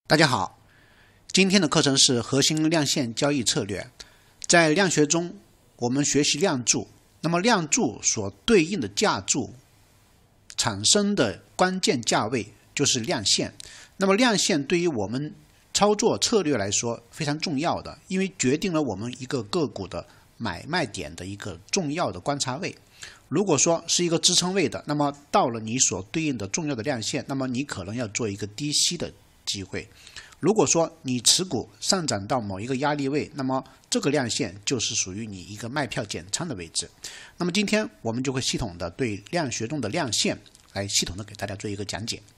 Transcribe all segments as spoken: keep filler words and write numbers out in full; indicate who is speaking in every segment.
Speaker 1: 大家好，今天的课程是核心量线交易策略。在量学中，我们学习量柱，那么量柱所对应的价柱产生的关键价位就是量线。那么量线对于我们操作策略来说非常重要的，因为决定了我们一个个股的买卖点的一个重要的观察位。如果说是一个支撑位的，那么到了你所对应的重要的量线，那么你可能要做一个低吸的机会。如果说你持股上涨到某一个压力位，那么这个量线就是属于你一个卖票减仓的位置。那么今天我们就会系统的对量学中的量线来系统的给大家做一个讲解。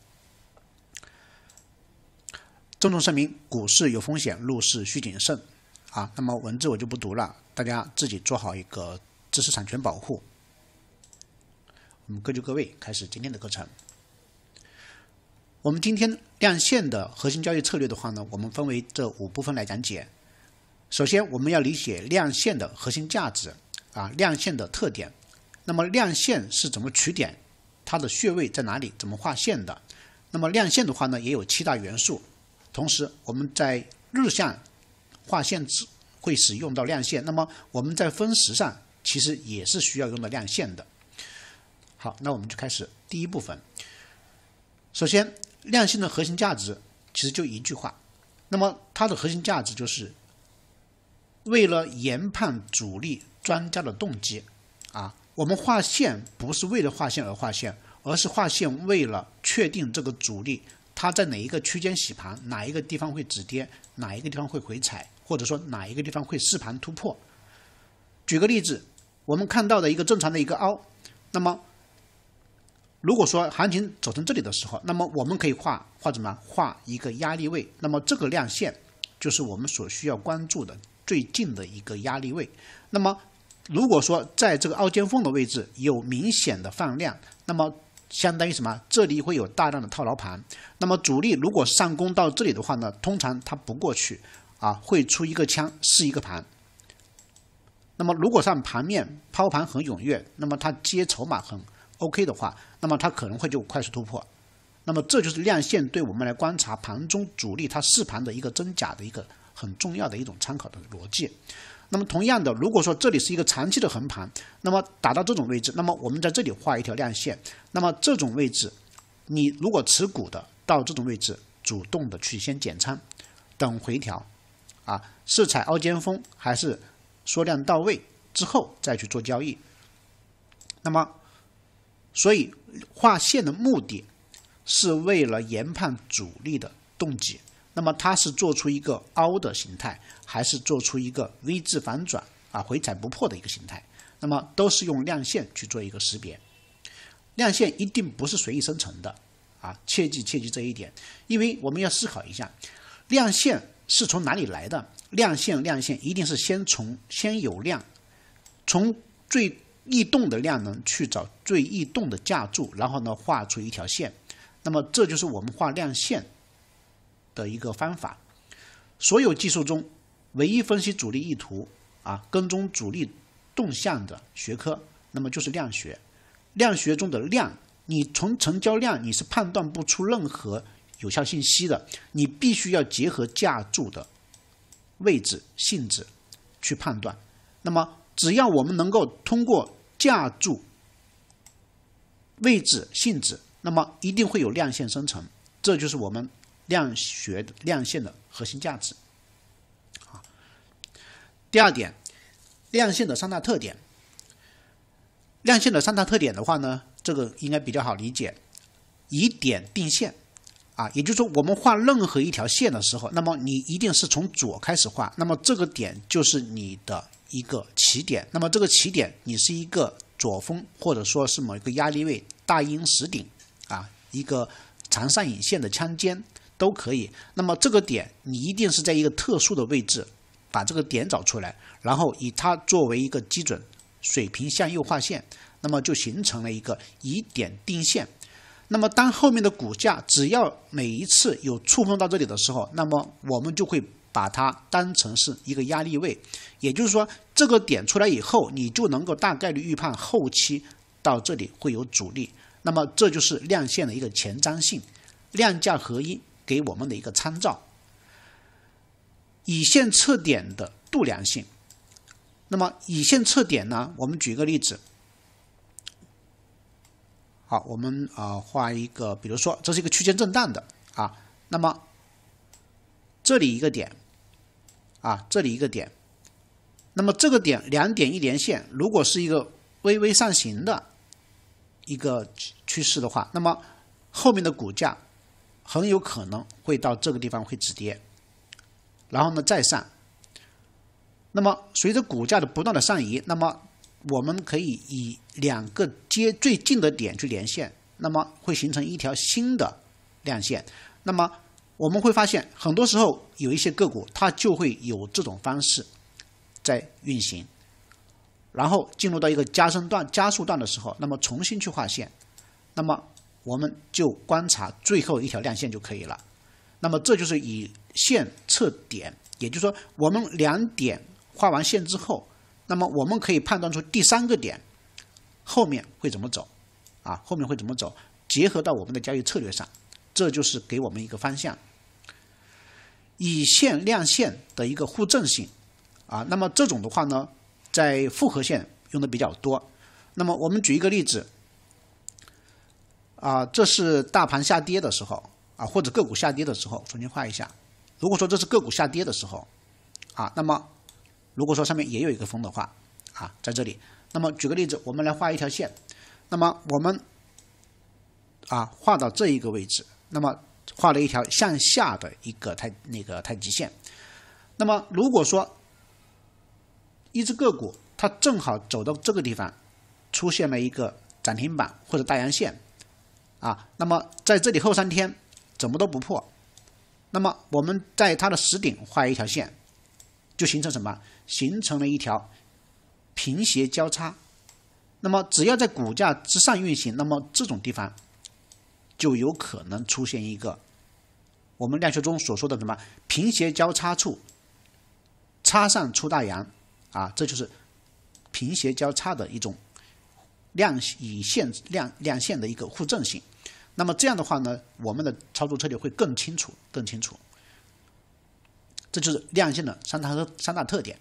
Speaker 1: 郑重声明，股市有风险，入市需谨慎啊。那么文字我就不读了，大家自己做好一个知识产权保护。我们各就各位，开始今天的课程。我们今天量线的核心交易策略的话呢，我们分为这五部分来讲解。首先，我们要理解量线的核心价值啊，量线的特点。那么量线是怎么取点？它的穴位在哪里？怎么画线的？那么量线的话呢，也有七大元素。同时，我们在日线画线会使用到量线，那么我们在分时上其实也是需要用到量线的。好，那我们就开始第一部分。首先，量线的核心价值其实就一句话，那么它的核心价值就是为了研判主力专家的动机啊。我们画线不是为了画线而画线，而是画线为了确定这个主力它在哪一个区间洗盘，哪一个地方会止跌，哪一个地方会回踩，或者说哪一个地方会试盘突破。举个例子，我们看到的一个正常的一个凹，那么如果说行情走成这里的时候，那么我们可以画画怎么画一个压力位，那么这个量线就是我们所需要关注的最近的一个压力位。那么如果说在这个凹尖缝的位置有明显的放量，那么相当于什么？这里会有大量的套牢盘。那么主力如果上攻到这里的话呢，通常它不过去啊，会出一个枪试一个盘。那么如果上盘面抛盘很踊跃，那么它接筹码很OK 的话，那么它可能会就快速突破。那么这就是量线对我们来观察盘中主力它试盘的一个真假的一个很重要的一种参考的逻辑。那么同样的，如果说这里是一个长期的横盘，那么打到这种位置，那么我们在这里画一条量线，那么这种位置你如果持股的到这种位置主动的去先减仓，等回调啊，是踩凹尖峰还是缩量到位之后再去做交易。那么所以画线的目的是为了研判主力的动机，那么它是做出一个凹的形态，还是做出一个 V 字反转啊回踩不破的一个形态，那么都是用量线去做一个识别。量线一定不是随意生成的啊，切记切记这一点，因为我们要思考一下，量线是从哪里来的？量线量线一定是先从先有量，从最异动的量能去找最异动的价柱，然后呢画出一条线。那么这就是我们画量线的一个方法。所有技术中唯一分析主力意图啊，跟踪主力动向的学科，那么就是量学。量学中的量，你从成交量你是判断不出任何有效信息的，你必须要结合价柱的位置性质去判断。那么只要我们能够通过价柱位置性质，那么一定会有量线生成，这就是我们量学的量线的核心价值。第二点，量线的三大特点。量线的三大特点的话呢，这个应该比较好理解。以点定线啊，也就是说我们画任何一条线的时候，那么你一定是从左开始画，那么这个点就是你的一个起点，那么这个起点你是一个左峰，或者说是某一个压力位，大阴实顶啊，一个长上影线的枪尖都可以。那么这个点你一定是在一个特殊的位置把这个点找出来，然后以它作为一个基准，水平向右画线，那么就形成了一个以点定线。那么当后面的股价只要每一次有触碰到这里的时候，那么我们就会把它当成是一个压力位，也就是说这个点出来以后，你就能够大概率预判后期到这里会有阻力。那么这就是量线的一个前瞻性，量价合一给我们的一个参照。以线测点的度量性，那么以线测点呢，我们举个例子。好，我们啊、呃、画一个，比如说这是一个区间震荡的啊，那么这里一个点啊，这里一个点，那么这个点两点一连线，如果是一个微微上行的一个趋势的话，那么后面的股价很有可能会到这个地方会止跌，然后呢再上。那么随着股价的不断的上移，那么我们可以以两个接最近的点去连线，那么会形成一条新的量线。那么我们会发现，很多时候有一些个股它就会有这种方式在运行，然后进入到一个加深段、加速段的时候，那么重新去画线，那么我们就观察最后一条量线就可以了。那么这就是以线测点，也就是说，我们两点画完线之后，那么我们可以判断出第三个点后面会怎么走，啊，后面会怎么走，结合到我们的交易策略上，这就是给我们一个方向。以线量线的一个互证性，啊，那么这种的话呢，在复合线用的比较多。那么我们举一个例子，啊，这是大盘下跌的时候，啊，或者个股下跌的时候，重新画一下。如果说这是个股下跌的时候，啊，那么如果说上面也有一个峰的话，啊，在这里，那么举个例子，我们来画一条线，那么我们啊画到这一个位置，那么画了一条向下的一个太那个太极线。那么如果说一只个股它正好走到这个地方，出现了一个涨停板或者大阳线，啊，那么在这里后三天怎么都不破，那么我们在它的实顶画一条线，就形成什么？形成了一条平斜交叉。那么只要在股价之上运行，那么这种地方就有可能出现一个我们量学中所说的什么平斜交叉处插上出大阳，啊，这就是平斜交叉的一种量以线量量线的一个互证性。那么这样的话呢，我们的操作策略会更清楚更清楚。这就是量线的三大三大特点。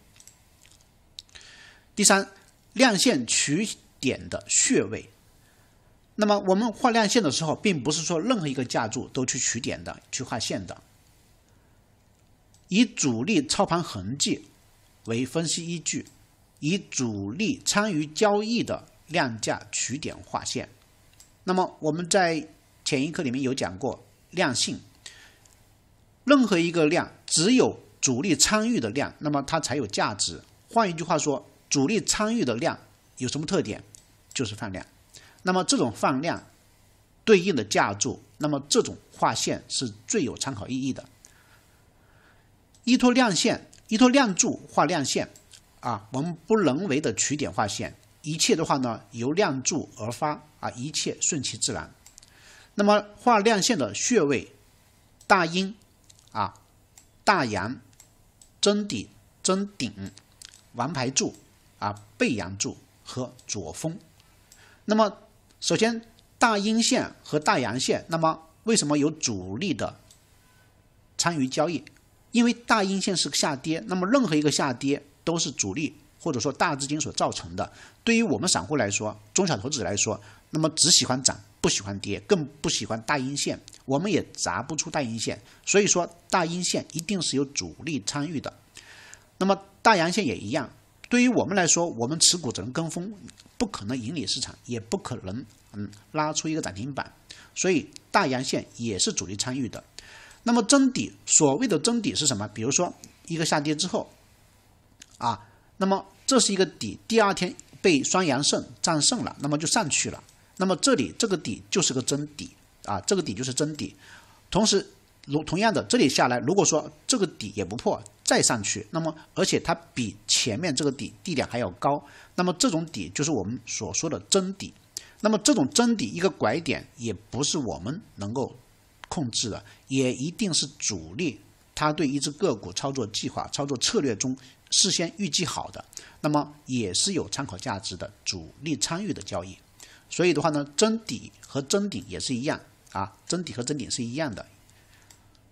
Speaker 1: 第三，量线取点的穴位。那么我们画量线的时候，并不是说任何一个架柱都去取点的，去画线的。以主力操盘痕迹为分析依据，以主力参与交易的量价取点画线。那么我们在前一课里面有讲过量性，任何一个量只有主力参与的量，那么它才有价值。换一句话说，主力参与的量有什么特点？就是放量。那么这种放量对应的架柱，那么这种画线是最有参考意义的。依托量线，依托量柱画量线啊，我们不人为的取点画线，一切的话呢由量柱而发啊，一切顺其自然。那么画量线的穴位，大阴啊、大阳、真底、真顶、王牌柱啊、背阳柱和左峰。那么首先大阴线和大阳线，那么为什么有主力的参与交易？因为大阴线是下跌，那么任何一个下跌都是主力或者说大资金所造成的。对于我们散户来说，中小投资者来说，那么只喜欢涨不喜欢跌，更不喜欢大阴线，我们也砸不出大阴线。所以说大阴线一定是有主力参与的。那么大阳线也一样，对于我们来说，我们持股只能跟风，不可能引领市场，也不可能嗯拉出一个涨停板，所以大阳线也是主力参与的。那么真底，所谓的真底是什么？比如说一个下跌之后啊，那么这是一个底，第二天被双阳胜战胜了，那么就上去了。那么这里这个底就是个真底啊，这个底就是真底。同时，如同样的，这里下来，如果说这个底也不破，再上去，那么而且它比前面这个底地点还要高，那么这种底就是我们所说的真底。那么这种真底一个拐点也不是我们能够控制的，也一定是主力他对一只个股操作计划、操作策略中事先预计好的，那么也是有参考价值的主力参与的交易。所以的话呢，真底和真顶也是一样啊，真底和真顶是一样的。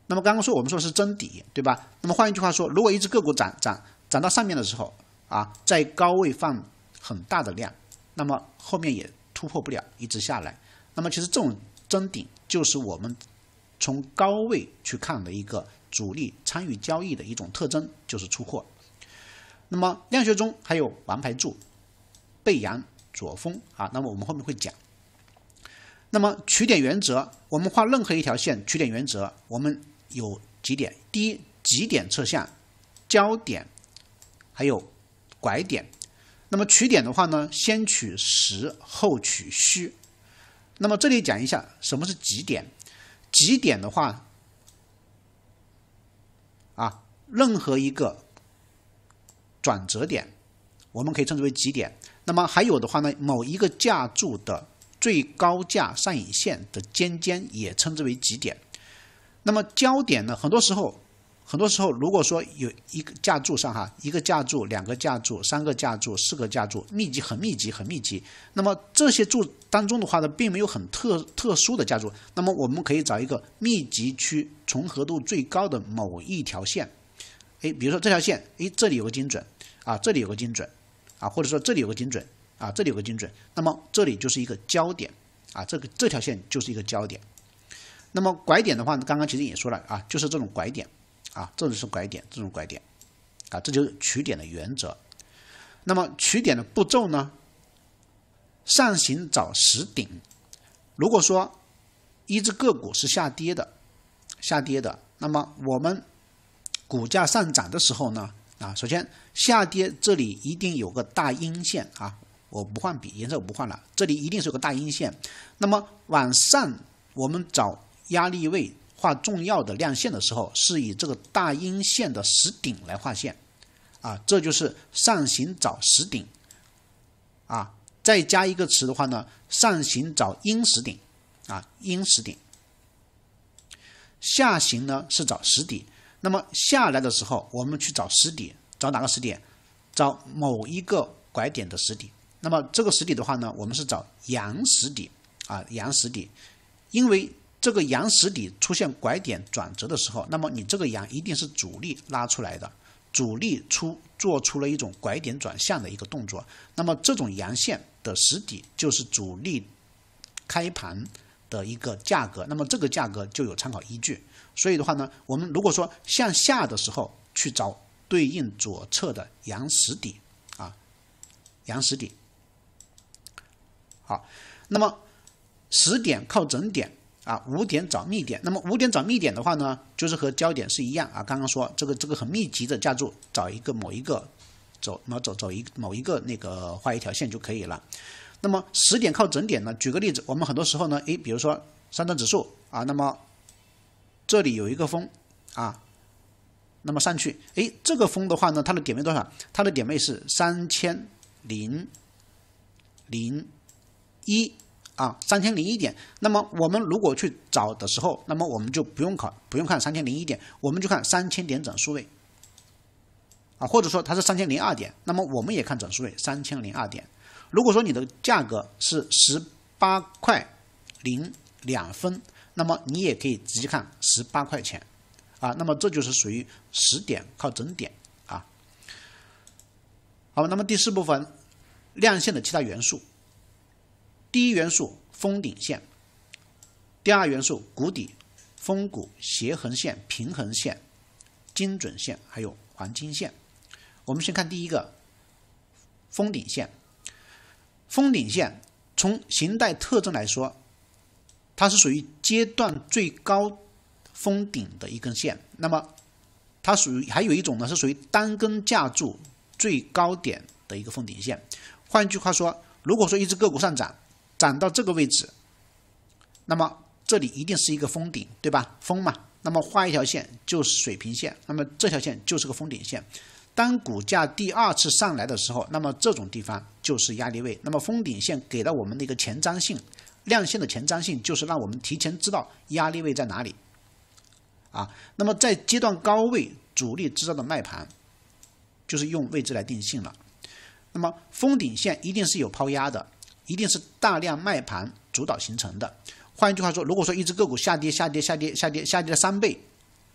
Speaker 1: 那么刚刚说我们说的是真底，对吧？那么换一句话说，如果一只个股涨涨涨到上面的时候啊，在高位放很大的量，那么后面也突破不了，一直下来。那么其实这种真顶就是我们从高位去看的一个主力参与交易的一种特征，就是出货。那么量学中还有王牌柱、背阳、左峰啊，那么我们后面会讲。那么取点原则，我们画任何一条线，取点原则我们有几点：第一，极点测向、焦点，还有拐点。那么取点的话呢，先取实，后取虚。那么这里讲一下什么是极点。极点的话，啊，任何一个转折点，我们可以称之为极点。那么还有的话呢，某一个价柱的最高价上影线的尖尖也称之为极点。那么焦点呢，很多时候，很多时候如果说有一个价柱上哈，一个价柱、两个价柱、三个价柱、四个价柱，密集很密集很密集。那么这些柱当中的话呢，并没有很特特殊的价柱。那么我们可以找一个密集区重合度最高的某一条线。哎，比如说这条线，哎，这里有个精准啊，这里有个精准啊，或者说这里有个精准啊，这里有个精准，那么这里就是一个焦点啊，这个这条线就是一个焦点。那么拐点的话呢，刚刚其实也说了啊，就是这种拐点啊，这就是拐点，这种拐点啊，这就是取点的原则。那么取点的步骤呢，上行找实顶。如果说一只个股是下跌的，下跌的，那么我们股价上涨的时候呢，啊，首先下跌这里一定有个大阴线啊，我不换笔，颜色我不换了，这里一定是有个大阴线。那么往上我们找压力位画重要的量线的时候，是以这个大阴线的实顶来画线啊，这就是上行找实顶啊。再加一个词的话呢，上行找阴实顶啊，阴实顶。下行呢是找实底。那么下来的时候，我们去找实底，找哪个实底？找某一个拐点的实底。那么这个实底的话呢，我们是找阳实底啊，阳实底。因为这个阳实底出现拐点转折的时候，那么你这个阳一定是主力拉出来的，主力出做出了一种拐点转向的一个动作。那么这种阳线的实底就是主力开盘的一个价格，那么这个价格就有参考依据。所以的话呢，我们如果说向下的时候去找对应左侧的阳实底啊，阳实底。好，那么十点靠整点啊，五点找密点。那么五点找密点的话呢，就是和焦点是一样啊。刚刚说这个这个很密集的价柱，找一个某一个走，那走走一某一个那个画一条线就可以了。那么十点靠整点呢？举个例子，我们很多时候呢，诶，比如说上证指数啊，那么这里有一个峰啊，那么上去，诶，这个峰的话呢，它的点位多少？它的点位是三千零零一啊，三千零一点。那么我们如果去找的时候，那么我们就不用考，不用看三千零一点，我们就看三千点整数位啊，或者说它是三千零二点，那么我们也看整数位三千零二点。如果说你的价格是十八块零两分，那么你也可以直接看十八块钱啊，那么这就是属于十点靠整点啊。好，那么第四部分量线的其他元素，第一元素峰顶线，第二元素谷底、峰谷、斜横线、平衡线、精准线，还有黄金线。我们先看第一个峰顶线。峰顶线从形态特征来说，它是属于阶段最高峰顶的一根线。那么它属于还有一种呢，是属于单根架柱最高点的一个峰顶线。换句话说，如果说一只个股上涨，涨到这个位置，那么这里一定是一个峰顶，对吧？峰嘛，那么画一条线就是水平线，那么这条线就是个峰顶线。当股价第二次上来的时候，那么这种地方就是压力位。那么峰顶线给了我们的一个前瞻性，量线的前瞻性就是让我们提前知道压力位在哪里啊。那么在阶段高位主力制造的卖盘，就是用位置来定性了。那么峰顶线一定是有抛压的，一定是大量卖盘主导形成的。换一句话说，如果说一只个股下跌下跌下跌下跌下跌了三倍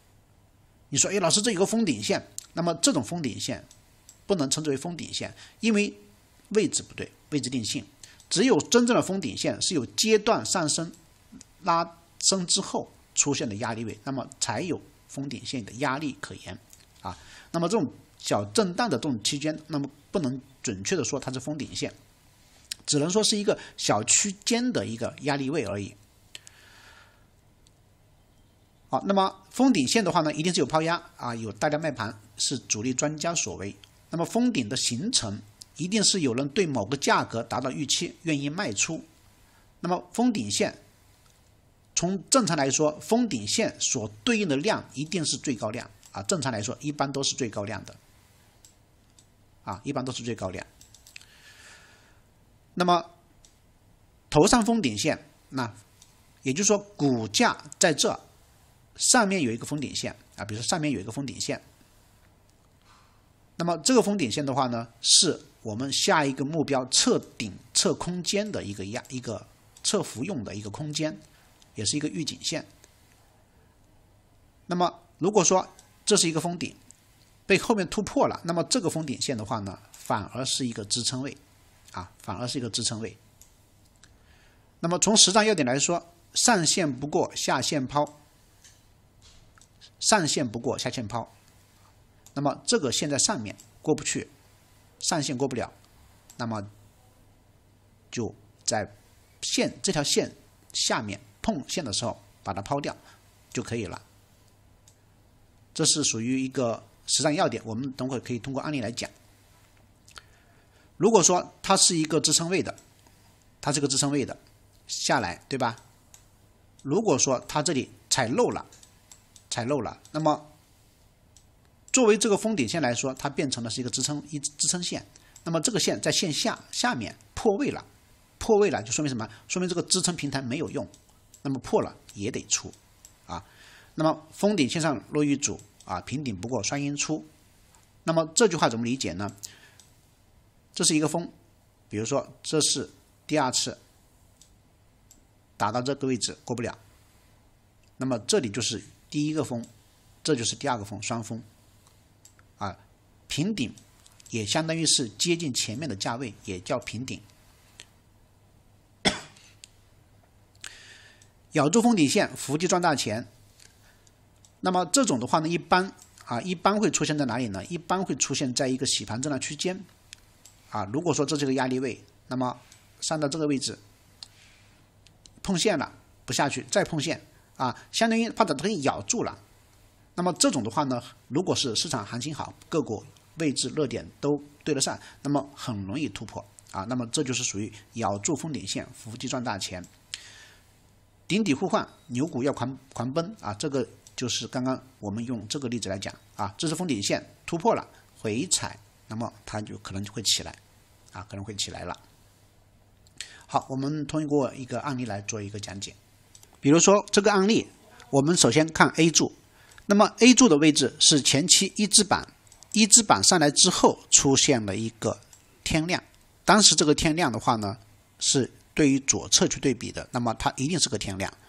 Speaker 1: 你说，哎，老师这有个封顶线，那么这种封顶线不能称之为封顶线，因为位置不对，位置定性。只有真正的封顶线是有阶段上升、拉升之后出现的压力位，那么才有封顶线的压力可言啊。那么这种小震荡的这种区间，那么不能准确的说它是封顶线，只能说是一个小区间的一个压力位而已。好，那么封顶线的话呢，一定是有抛压啊，有大量卖盘，是主力专家所为。那么封顶的形成，一定是有人对某个价格达到预期，愿意卖出。那么封顶线，从正常来说，封顶线所对应的量一定是最高量啊。正常来说，一般都是最高量的啊，一般都是最高量。那么头上封顶线，那也就是说股价在这上面有一个封顶线啊，比如说上面有一个封顶线。那么这个封顶线的话呢，是我们下一个目标测顶测空间的一个压一个测幅用的一个空间，也是一个预警线。那么如果说这是一个封顶，被后面突破了，那么这个封顶线的话呢，反而是一个支撑位啊，反而是一个支撑位。那么从实战要点来说，上线不过下线抛，上线不过下线抛。那么这个线在上面过不去，上线过不了，那么就在线这条线下面碰线的时候把它抛掉就可以了。这是属于一个实战要点，我们等会可以通过案例来讲。如果说它是一个支撑位的，它是个支撑位的下来，对吧？如果说它这里踩漏了，踩漏了，那么作为这个封顶线来说，它变成了是一个支撑一支撑线。那么这个线在线下下面破位了，破位了就说明什么？说明这个支撑平台没有用，那么破了也得出啊。那么封顶线上落玉主啊，平顶不过双阴出。那么这句话怎么理解呢？这是一个封，比如说这是第二次打到这个位置过不了，那么这里就是第一个封，这就是第二个封，双封。啊，平顶也相当于是接近前面的价位，也叫平顶。咬住封顶线，伏击赚大钱。那么这种的话呢，一般啊，一般会出现在哪里呢？一般会出现在一个洗盘震荡区间。啊，如果说这是个压力位，那么上到这个位置碰线了，不下去，再碰线啊，相当于把它给咬住了。那么这种的话呢，如果是市场行情好，个股位置热点都对得上，那么很容易突破啊。那么这就是属于咬住封顶线，伏击赚大钱。顶底互换，牛股要狂狂奔啊！这个就是刚刚我们用这个例子来讲啊，这是封顶线突破了，回踩，那么它就可能就会起来啊，可能会起来了。好，我们通过一个案例来做一个讲解。比如说这个案例，我们首先看 A 柱。那么 A 柱的位置是前期一字板，一字板上来之后出现了一个天量，当时这个天量的话呢，是对于左侧去对比的，那么它一定是个天量。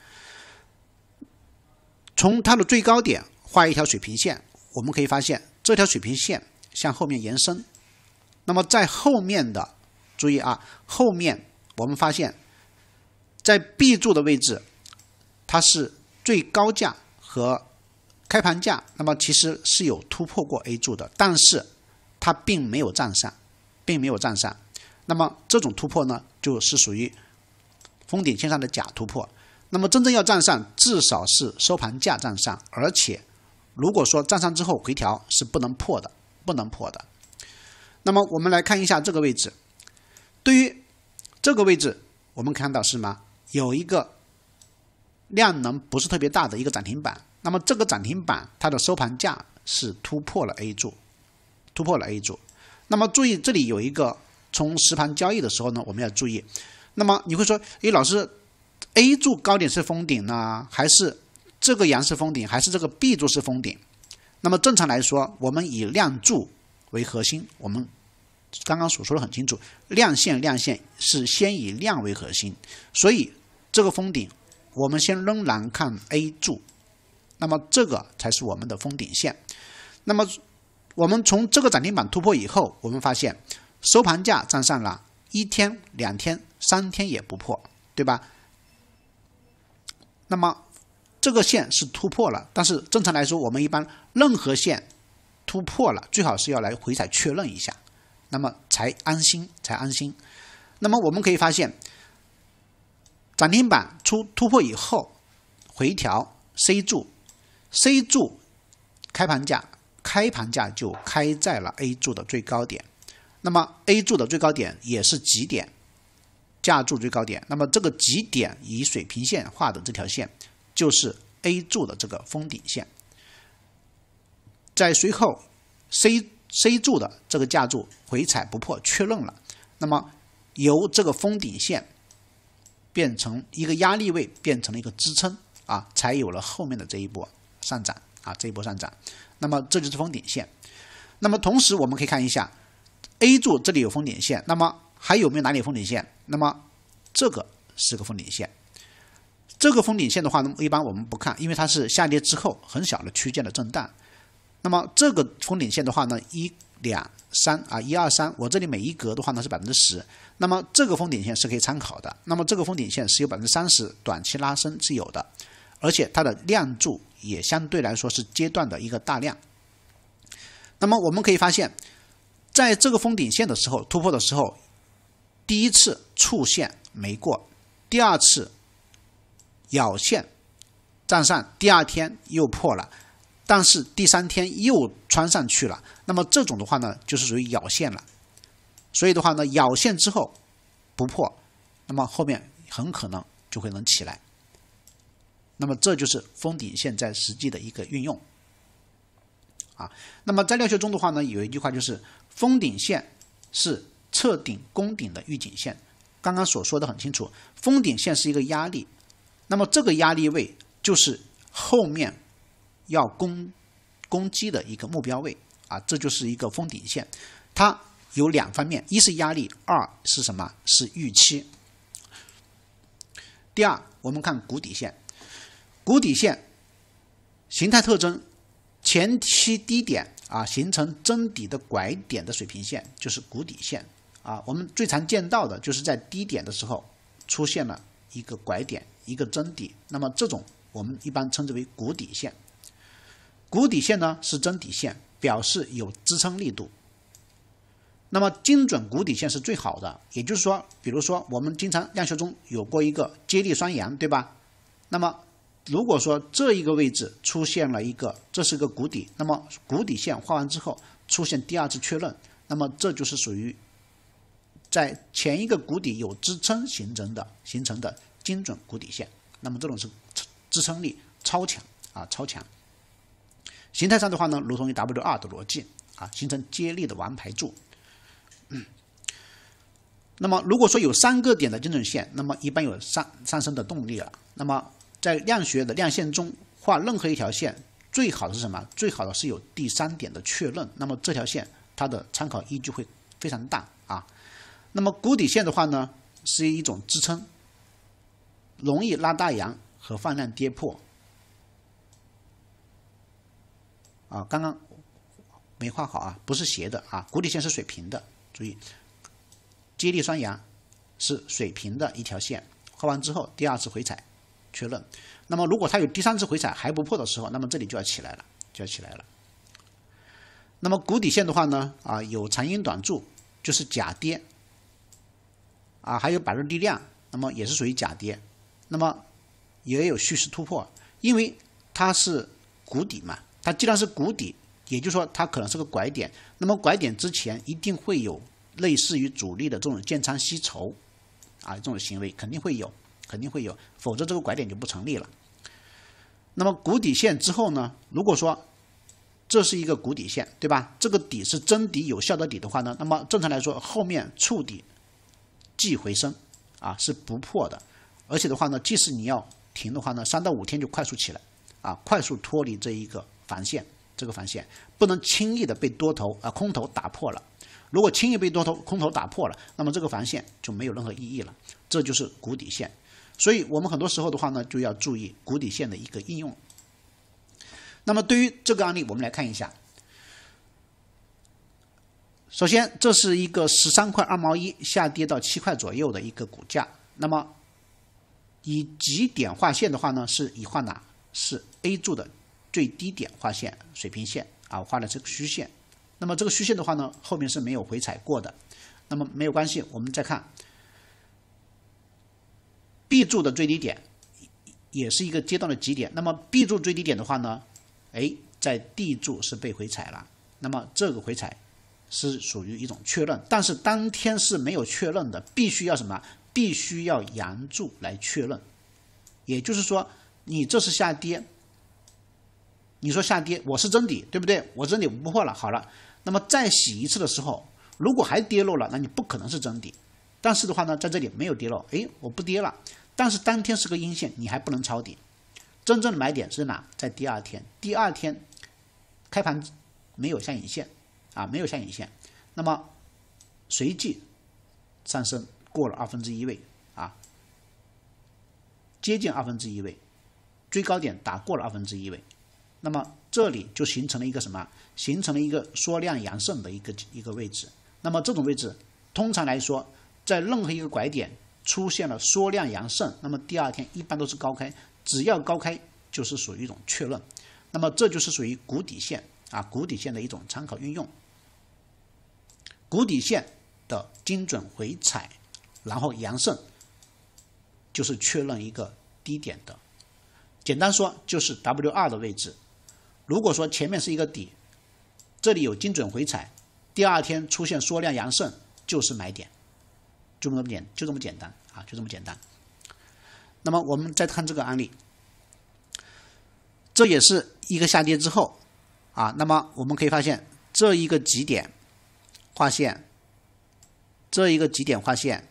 Speaker 1: 从它的最高点画一条水平线，我们可以发现这条水平线向后面延伸，那么在后面的，注意啊，后面我们发现在 B 柱的位置，它是最高价和开盘价，那么其实是有突破过 A 柱的，但是它并没有站上，并没有站上。那么这种突破呢，就是属于封顶线上的假突破。那么真正要站上，至少是收盘价站上，而且如果说站上之后回调是不能破的，不能破的。那么我们来看一下这个位置，对于这个位置，我们看到是吗？有一个量能不是特别大的一个涨停板。那么这个涨停板它的收盘价是突破了 A 柱，突破了 A 柱。那么注意这里有一个从实盘交易的时候呢，我们要注意。那么你会说，诶，老师 ，A 柱高点是封顶呢，还是这个阳是封顶，还是这个 B 柱是封顶？那么正常来说，我们以量柱为核心，我们刚刚所说的很清楚，量线量线是先以量为核心，所以这个封顶我们先仍然看 A 柱。 那么这个才是我们的封顶线。那么我们从这个涨停板突破以后，我们发现收盘价站上了一天、两天、三天也不破，对吧？那么这个线是突破了，但是正常来说，我们一般任何线突破了，最好是要来回踩确认一下，那么才安心，才安心。那么我们可以发现，涨停板出突破以后，回调 C 柱 ，C 柱开盘价，开盘价就开在了 A 柱的最高点。那么 A 柱的最高点也是极点，价柱最高点。那么这个极点以水平线画的这条线，就是 A 柱的这个封顶线。在随后 C C 柱的这个价柱回踩不破确认了，那么由这个封顶线变成一个压力位，变成了一个支撑啊，才有了后面的这一波上涨啊，这一波上涨。那么这就是封顶线。那么同时我们可以看一下 A 柱这里有封顶线，那么还有没有哪里有封顶线？那么这个是个封顶线。这个封顶线的话呢，一般我们不看，因为它是下跌之后很小的区间的震荡。那么这个封顶线的话呢，一、两、三啊，一二三，我这里每一格的话呢是百分之十。那么这个封顶线是可以参考的。那么这个封顶线是有百分之三十短期拉升是有的，而且它的量柱也相对来说是阶段的一个大量。那么我们可以发现，在这个封顶线的时候突破的时候，第一次触线没过，第二次咬线站上，第二天又破了。但是第三天又穿上去了，那么这种的话呢，就是属于咬线了。所以的话呢，咬线之后不破，那么后面很可能就会能起来。那么这就是封顶线在实际的一个运用啊。那么在量学中的话呢，有一句话就是封顶线是测顶攻顶的预警线。刚刚所说的很清楚，封顶线是一个压力，那么这个压力位就是后面要攻攻击的一个目标位啊，这就是一个封顶线。它有两方面，一是压力，二是什么？是预期。第二，我们看谷底线，谷底线形态特征，前期低点啊形成真底的拐点的水平线就是谷底线啊。我们最常见到的就是在低点的时候出现了一个拐点，一个真底，那么这种我们一般称之为谷底线。谷底线呢是真底线，表示有支撑力度。那么精准谷底线是最好的，也就是说，比如说我们经常量学中有过一个接力双阳，对吧？那么如果说这一个位置出现了一个，这是个谷底，那么谷底线画完之后出现第二次确认，那么这就是属于在前一个谷底有支撑形成的形成的精准谷底线。那么这种是支撑力超强啊，超强。形态上的话呢，如同于 W 二 的逻辑啊，形成接力的王牌柱。嗯，那么如果说有三个点的精准线，那么一般有上上升的动力了。那么在量学的量线中画任何一条线，最好的是什么？最好的是有第三点的确认。那么这条线它的参考依据会非常大啊。那么谷底线的话呢，是一种支撑，容易拉大阳和放量跌破。啊，刚刚没画好啊，不是斜的啊，谷底线是水平的，注意，接力双阳是水平的一条线，画完之后第二次回踩确认。那么如果它有第三次回踩还不破的时候，那么这里就要起来了，就要起来了。那么谷底线的话呢，啊有长阴短柱，就是假跌，啊还有百日力量，那么也是属于假跌，那么也有蓄势突破，因为它是谷底嘛。它既然是谷底，也就是说它可能是个拐点，那么拐点之前一定会有类似于主力的这种建仓吸筹啊，这种行为肯定会有，肯定会有，否则这个拐点就不成立了。那么谷底线之后呢，如果说这是一个谷底线，对吧？这个底是真底有效的底的话呢，那么正常来说后面触底即回升啊，是不破的，而且的话呢，即使你要停的话呢，三到五天就快速起来啊，快速脱离这一个防线，这个防线不能轻易的被多头啊空头打破了。如果轻易被多头空头打破了，那么这个防线就没有任何意义了。这就是谷底线。所以我们很多时候的话呢，就要注意谷底线的一个应用。 那么对于这个案例，我们来看一下。首先，这是一个十三块二毛一下跌到七块左右的一个股价。那么以极点画线的话呢，是以画哪？是 A 柱的最低点画线水平线啊，画了这个虚线。那么这个虚线的话呢，后面是没有回踩过的。那么没有关系，我们再看 B 柱的最低点，也是一个阶段的极点。那么 B 柱最低点的话呢，哎，在 D 柱是被回踩了。那么这个回踩是属于一种确认，但是当天是没有确认的，必须要什么？必须要阳柱来确认。也就是说，你这是下跌，你说下跌，我是真底，对不对？我真底不破了，好了，那么再洗一次的时候，如果还跌落了，那你不可能是真底。但是的话呢，在这里没有跌落，哎，我不跌了，但是当天是个阴线，你还不能抄底。真正的买点是哪？在第二天，第二天开盘没有下影线啊，没有下影线，那么随即上升过了二分之一位啊，接近二分之一位，最高点打过了二分之一位，那么这里就形成了一个什么？形成了一个缩量阳盛的一个一个位置。那么这种位置，通常来说，在任何一个拐点出现了缩量阳盛，那么第二天一般都是高开，只要高开就是属于一种确认。那么这就是属于谷底线啊，谷底线的一种参考运用。谷底线的精准回踩，然后阳盛，就是确认一个低点的。简单说就是 W 二 的位置。如果说前面是一个底，这里有精准回踩，第二天出现缩量阳盛，就是买点，就这么简就这么简单啊，就这么简单。那么我们再看这个案例，这也是一个下跌之后啊，那么我们可以发现这一个极点画线，这一个极点画线，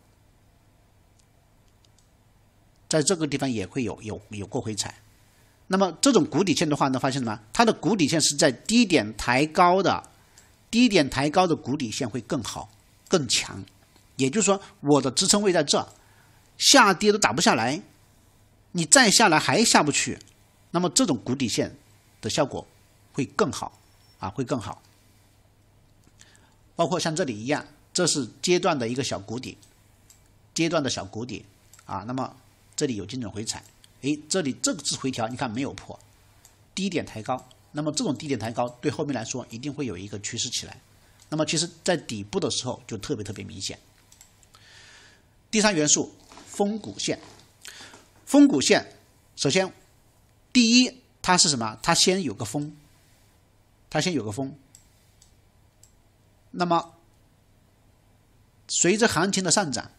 Speaker 1: 在这个地方也会有有有过回踩。那么这种谷底线的话呢，发现什么？它的谷底线是在低点抬高的，低点抬高的谷底线会更好、更强。也就是说，我的支撑位在这，下跌都打不下来，你再下来还下不去，那么这种谷底线的效果会更好啊，会更好。包括像这里一样，这是阶段的一个小谷底，阶段的小谷底啊，那么这里有精准回踩。哎，这里这个是回调，你看没有破，低点抬高，那么这种低点抬高对后面来说一定会有一个趋势起来，那么其实在底部的时候就特别特别明显。第三元素，峰谷线。峰谷线，首先第一它是什么？它先有个峰，它先有个峰，那么随着行情的上涨，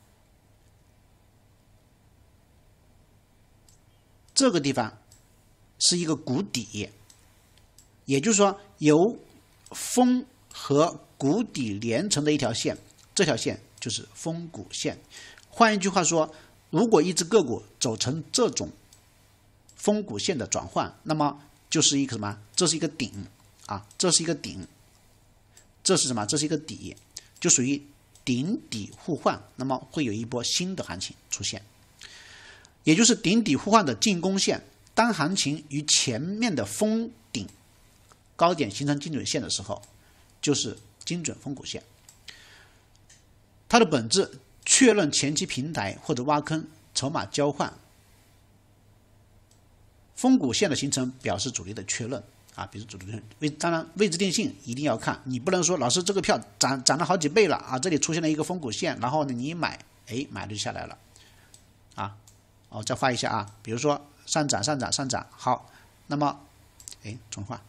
Speaker 1: 这个地方是一个谷底，也就是说由峰和谷底连成的一条线，这条线就是峰谷线。换一句话说，如果一只个股走成这种峰谷线的转换，那么就是一个什么？这是一个顶啊，这是一个顶，这是什么？这是一个底，就属于顶底互换，那么会有一波新的行情出现。也就是顶底互换的进攻线，当行情与前面的峰顶高点形成精准线的时候，就是精准峰谷线。它的本质确认前期平台或者挖坑，筹码交换。峰谷线的形成表示主力的确认啊，比如主力的位，当然位置定性一定要看，你不能说老师这个票涨涨了好几倍了啊，这里出现了一个峰谷线，然后呢你一买，哎买就下来了啊。哦，再画一下啊，比如说上涨、上涨、上涨，好，那么，哎，重画。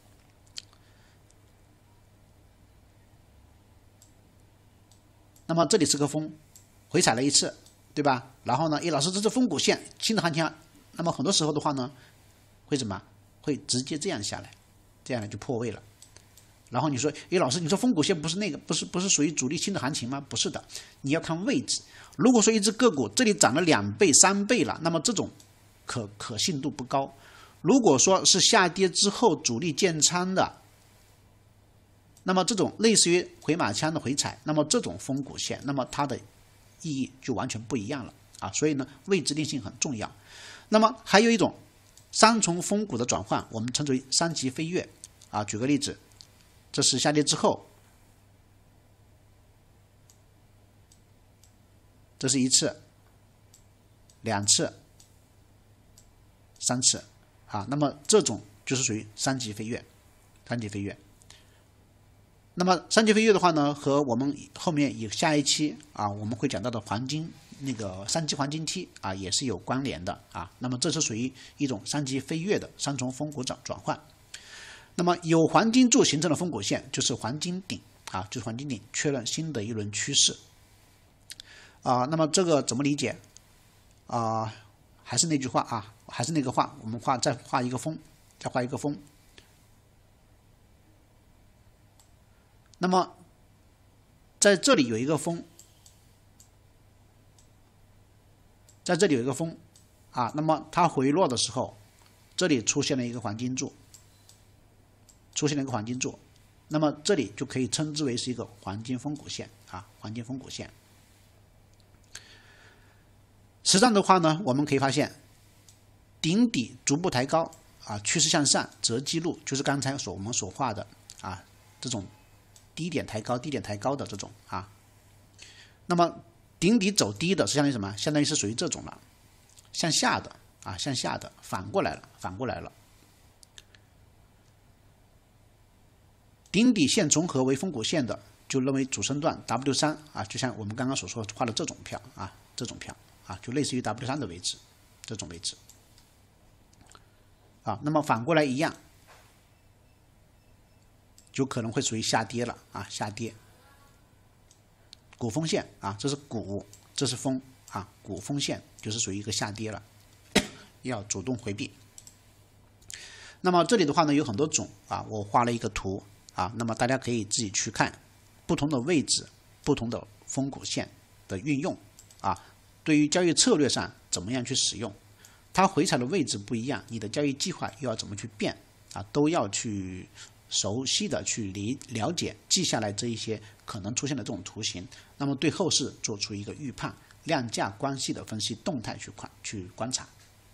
Speaker 1: 那么这里是个峰，回踩了一次，对吧？然后呢，哎，老师这是峰谷线，新的行情，那么很多时候的话呢，会怎么？会直接这样下来，这样呢就破位了。然后你说，哎，老师，你说峰谷线不是那个，不是不是属于主力新的行情吗？不是的，你要看位置。如果说一只个股这里涨了两倍、三倍了，那么这种可可信度不高。如果说是下跌之后主力建仓的，那么这种类似于回马枪的回踩，那么这种峰谷线，那么它的意义就完全不一样了啊。所以呢，位置定性很重要。那么还有一种三重峰谷的转换，我们称之为三级飞跃啊。举个例子，这是下跌之后，这是一次、两次、三次啊。那么这种就是属于三级飞跃，三级飞跃。那么三级飞跃的话呢，和我们后面以下一期啊我们会讲到的黄金那个三级黄金梯啊也是有关联的啊。那么这是属于一种三级飞跃的三重峰谷转转换。那么有黄金柱形成的峰谷线就是黄金顶啊，就是黄金顶确认新的一轮趋势啊。那么这个怎么理解啊？还是那句话啊，还是那个话，我们画再画一个峰，再画一个峰。那么在这里有一个峰，在这里有一个峰啊，那么它回落的时候，这里出现了一个黄金柱，出现了一个黄金柱，那么这里就可以称之为是一个黄金峰谷线啊，黄金峰谷线。实战的话呢，我们可以发现顶底逐步抬高啊，趋势向上，择机路就是刚才所我们所画的啊这种。低点抬高，低点抬高的这种啊，那么顶底走低的是相当于什么？相当于是属于这种了，向下的啊，向下的，反过来了，反过来了。顶底线重合为峰谷线的，就认为主升段 W 三 啊，就像我们刚刚所说画的这种票啊，这种票啊，就类似于 W 三 的位置，这种位置啊，那么反过来一样。就可能会属于下跌了啊，下跌。谷峰线啊，这是谷，这是峰啊，谷峰线就是属于一个下跌了，要主动回避。那么这里的话呢，有很多种啊，我画了一个图啊，那么大家可以自己去看不同的位置、不同的峰谷线的运用啊，对于交易策略上怎么样去使用，它回踩的位置不一样，你的交易计划又要怎么去变啊，都要去。熟悉的去理了解记下来这一些可能出现的这种图形，那么对后市做出一个预判，量价关系的分析动态去观去观察。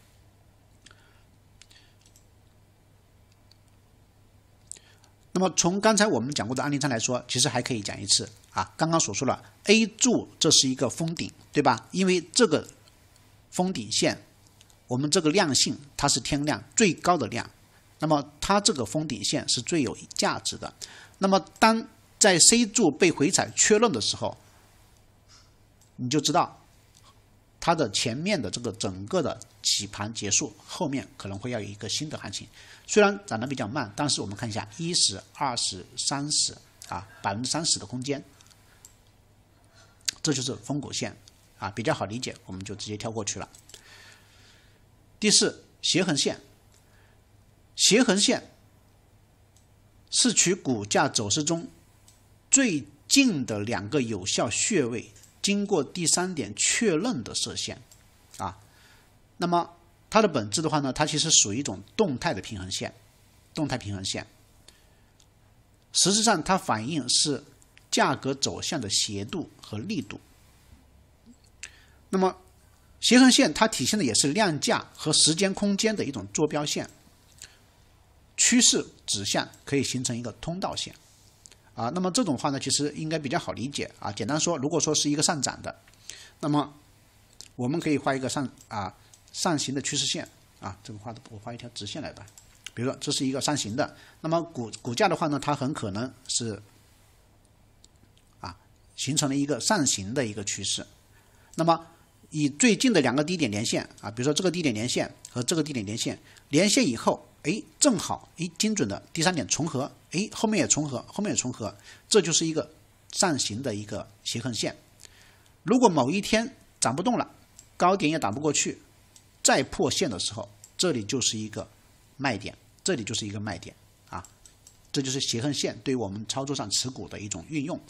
Speaker 1: 那么从刚才我们讲过的案例上来说，其实还可以讲一次啊。刚刚所说了 A 柱这是一个峰顶，对吧？因为这个峰顶线，我们这个量性它是天量最高的量。那么它这个峰顶线是最有价值的。那么当在 C 柱被回踩确认的时候，你就知道它的前面的这个整个的起盘结束，后面可能会要有一个新的行情。虽然涨得比较慢，但是我们看一下一十、二十、三十啊，百分之三十的空间，这就是峰谷线啊，比较好理解，我们就直接跳过去了。第四，斜横线。斜横线是取股价走势中最近的两个有效穴位，经过第三点确认的射线啊。那么它的本质的话呢，它其实属于一种动态的平衡线，动态平衡线。实质上它反映是价格走向的斜度和力度。那么斜横线它体现的也是量价和时间空间的一种坐标线。趋势指向可以形成一个通道线啊，那么这种话呢，其实应该比较好理解啊。简单说，如果说是一个上涨的，那么我们可以画一个上啊上行的趋势线啊，这个画的我画一条直线来吧。比如说这是一个上行的，那么股股价的话呢，它很可能是啊形成了一个上行的一个趋势。那么以最近的两个低点连线啊，比如说这个低点连线和这个低点连线，连线以后。哎，正好，哎，精准的第三点重合，哎，后面也重合，后面也重合，这就是一个上行的一个斜横线。如果某一天涨不动了，高点也打不过去，再破线的时候，这里就是一个卖点，这里就是一个卖点啊，这就是斜横线对于我们操作上持股的一种运用。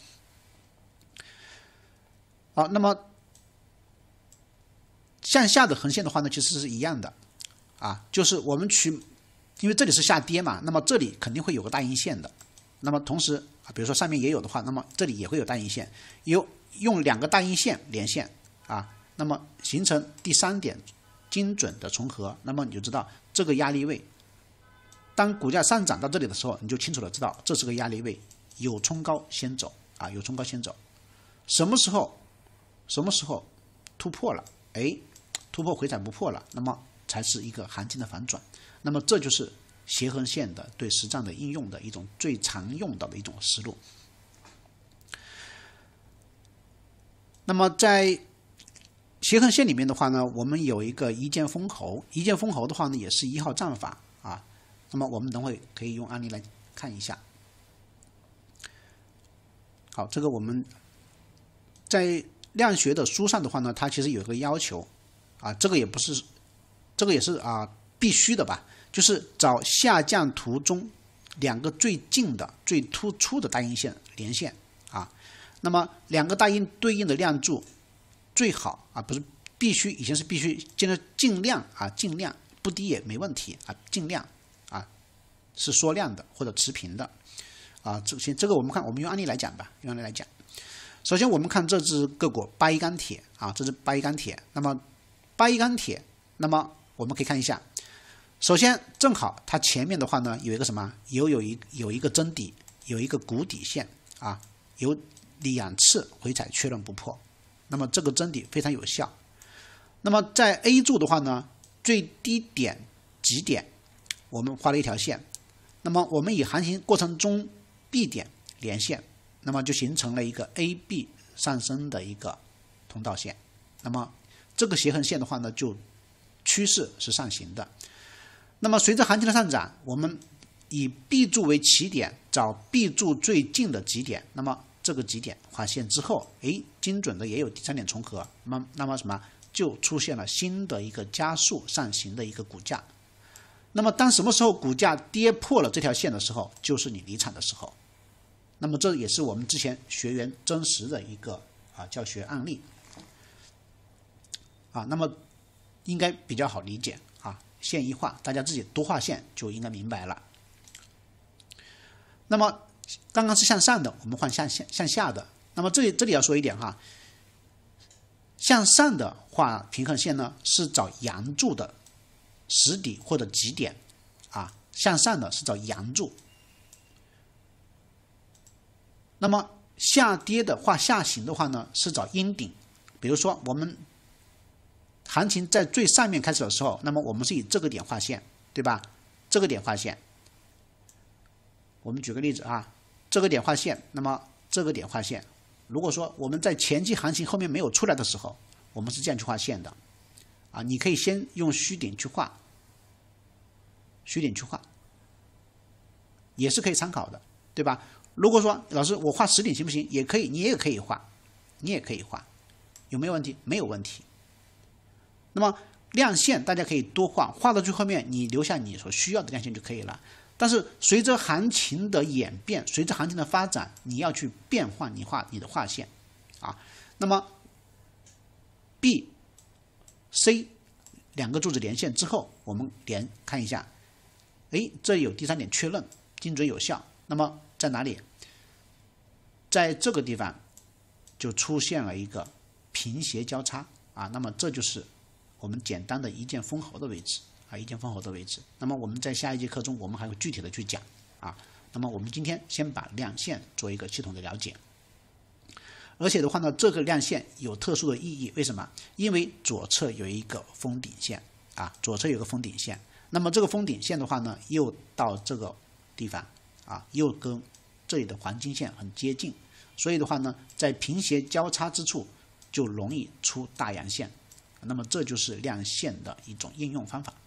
Speaker 1: 好，那么向下的横线的话呢，其实是一样的啊，就是我们取。因为这里是下跌嘛，那么这里肯定会有个大阴线的。那么同时啊，比如说上面也有的话，那么这里也会有大阴线，有用两个大阴线连线啊，那么形成第三点精准的重合，那么你就知道这个压力位，当股价上涨到这里的时候，你就清楚的知道这是个压力位，有冲高先走啊，有冲高先走。什么时候什么时候突破了，哎，突破回踩不破了，那么才是一个行情的反转。那么这就是斜横线的对实战的应用的一种最常用到的一种思路。那么在斜横线里面的话呢，我们有一个一剑封喉，一剑封喉的话呢，也是一号战法啊。那么我们等会可以用案例来看一下。好，这个我们在量学的书上的话呢，它其实有一个要求啊，这个也不是，这个也是啊必须的吧，就是找下降图中两个最近的、最突出的大阴线连线啊。那么两个大阴对应的量柱最好啊，不是必须，以前是必须，现在尽量啊，尽量不低也没问题啊，尽量啊是缩量的或者持平的啊。这先这个我们看，我们用案例来讲吧，用案例来讲。首先我们看这只个股八一钢铁啊，这只八一钢铁。那么八一钢铁，那么我们可以看一下，首先正好它前面的话呢有一个什么，有有一有一个真底，有一个谷底线啊，有两次回踩确认不破，那么这个真底非常有效。那么在 A 柱的话呢，最低点极点我们画了一条线，那么我们以行情过程中 B 点连线，那么就形成了一个 A B 上升的一个通道线。那么这个斜横线的话呢，就趋势是上行的。那么随着行情的上涨，我们以 B 柱为起点，找 B 柱最近的极点，那么这个极点画线之后，哎，精准的也有第三点重合，那么那么什么就出现了新的一个加速上行的一个股价。那么当什么时候股价跌破了这条线的时候，就是你离场的时候。那么这也是我们之前学员真实的一个啊教学案例啊，那么应该比较好理解啊，线一画，大家自己多画线就应该明白了。那么刚刚是向上的，我们换向向向下的。那么这里这里要说一点哈，向上的画平衡线呢，是找阳柱的实底或者极点啊，向上的是找阳柱。那么下跌的画下行的话呢，是找阴顶。比如说我们行情在最上面开始的时候，那么我们是以这个点画线，对吧？这个点画线。我们举个例子啊，这个点画线，那么这个点画线。如果说我们在前期行情后面没有出来的时候，我们是这样去画线的啊。你可以先用虚顶去画，虚顶去画，也是可以参考的，对吧？如果说老师我画实顶行不行？也可以，你也可以画，你也可以画，有没有问题？没有问题。那么量线大家可以多画，画到最后面你留下你所需要的量线就可以了。但是随着行情的演变，随着行情的发展，你要去变换你画你的画线啊。那么 B、C 两个柱子连线之后，我们连看一下，哎，这里有第三点确认，精准有效。那么在哪里？在这个地方就出现了一个平斜交叉啊。那么这就是我们简单的一剑封喉的位置。啊，一剑封喉的位置。那么我们在下一节课中，我们还会具体的去讲啊。那么我们今天先把量线做一个系统的了解。而且的话呢，这个量线有特殊的意义，为什么？因为左侧有一个封顶线啊，左侧有个封顶线。那么这个封顶线的话呢，又到这个地方啊，又跟这里的黄金线很接近，所以的话呢，在平斜交叉之处就容易出大阳线。那么这就是量线的一种应用方法。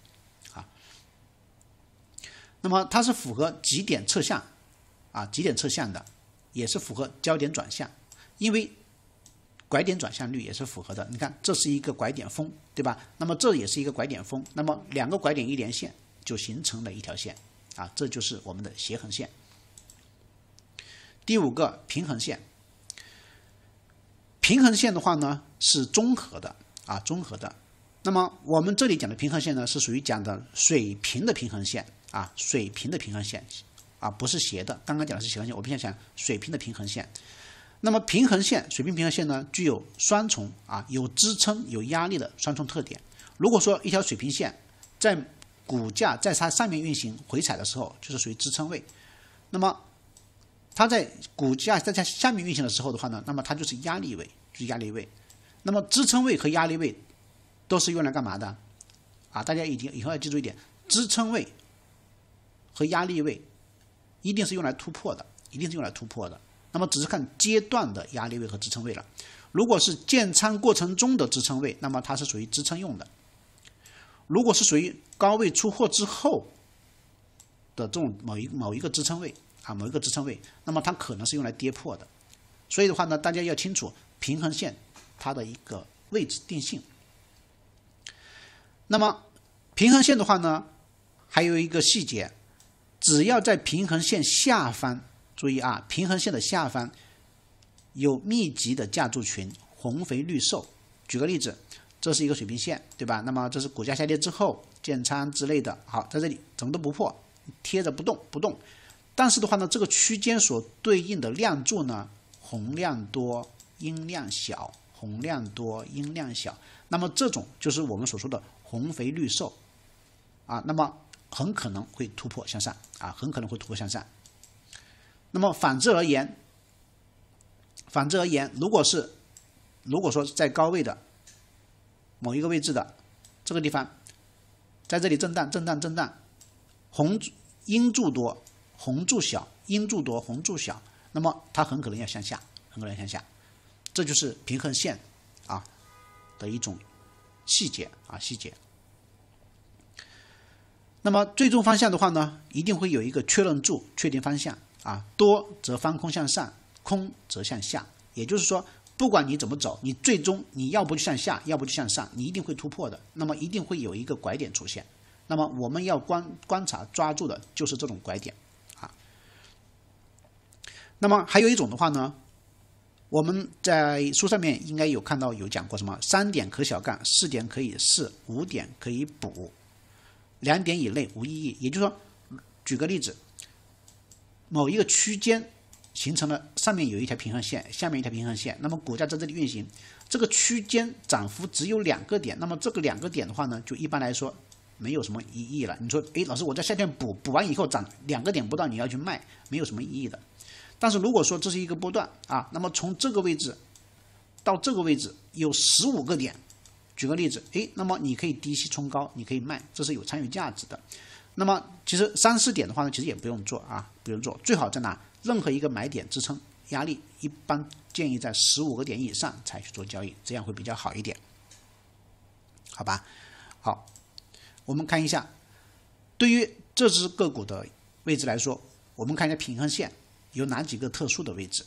Speaker 1: 那么它是符合极点侧向啊，极点侧向的，也是符合焦点转向，因为拐点转向率也是符合的。你看，这是一个拐点峰，对吧？那么这也是一个拐点峰，那么两个拐点一连线就形成了一条线啊，这就是我们的斜横线。第五个平衡线，平衡线的话呢是综合的啊，综合的。那么我们这里讲的平衡线呢，是属于讲的水平的平衡线。啊，水平的平衡线啊，不是斜的。刚刚讲的是斜横线，我们现在讲水平的平衡线。那么平衡线、水平平衡线呢，具有双重啊，有支撑、有压力的双重特点。 如果说一条水平线在股价在它上面运行回踩的时候，就是属于支撑位。那么它在股价在它下面运行的时候的话呢，那么它就是压力位，就是压力位。那么支撑位和压力位都是用来干嘛的？啊，大家一定以后要记住一点，支撑位和压力位一定是用来突破的，一定是用来突破的。那么只是看阶段的压力位和支撑位了。如果是建仓过程中的支撑位，那么它是属于支撑用的。如果是属于高位出货之后的这种某一某一个支撑位啊，某一个支撑位，那么它可能是用来跌破的。所以的话呢，大家要清楚平衡线它的一个位置定性。那么平衡线的话呢，还有一个细节，只要在平衡线下方，注意啊，平衡线的下方有密集的价柱群，红肥绿瘦。举个例子，这是一个水平线，对吧？那么这是股价下跌之后建仓之类的，好，在这里怎么都不破，贴着不动不动。但是的话呢，这个区间所对应的量柱呢，红量多，阴量小，红量多，阴量小。那么这种就是我们所说的红肥绿瘦啊，那么很可能会突破向上啊，很可能会突破向上。那么反之而言，反之而言，如果是如果说在高位的某一个位置的这个地方，在这里震荡震荡震荡，红阴柱多，红柱小，阴柱多，红柱小，那么它很可能要向下，很可能要向下。这就是平衡线啊的一种细节啊细节。那么最终方向的话呢，一定会有一个确认柱，确定方向啊，多则翻空向上，空则向下。也就是说，不管你怎么走，你最终你要不就向下，要不就向上，你一定会突破的。那么一定会有一个拐点出现。那么我们要观观察抓住的就是这种拐点啊。那么还有一种的话呢，我们在书上面应该有看到有讲过什么三点可小干，四点可以试，五点可以补，两点以内无意义。也就是说，举个例子，某一个区间形成了上面有一条平衡线，下面一条平衡线，那么股价在这里运行，这个区间涨幅只有两个点，那么这个两个点的话呢，就一般来说没有什么意义了。你说，诶，老师，我在下面补补完以后涨两个点不到，你要去卖，没有什么意义的。但是如果说这是一个波段啊，那么从这个位置到这个位置有十五个点，举个例子，诶，那么你可以低吸冲高，你可以卖，这是有参与价值的。那么其实三四点的话呢，其实也不用做啊，不用做，最好在哪？任何一个买点支撑压力，一般建议在十五个点以上才去做交易，这样会比较好一点，好吧？好，我们看一下，对于这只个股的位置来说，我们看一下平衡线有哪几个特殊的位置。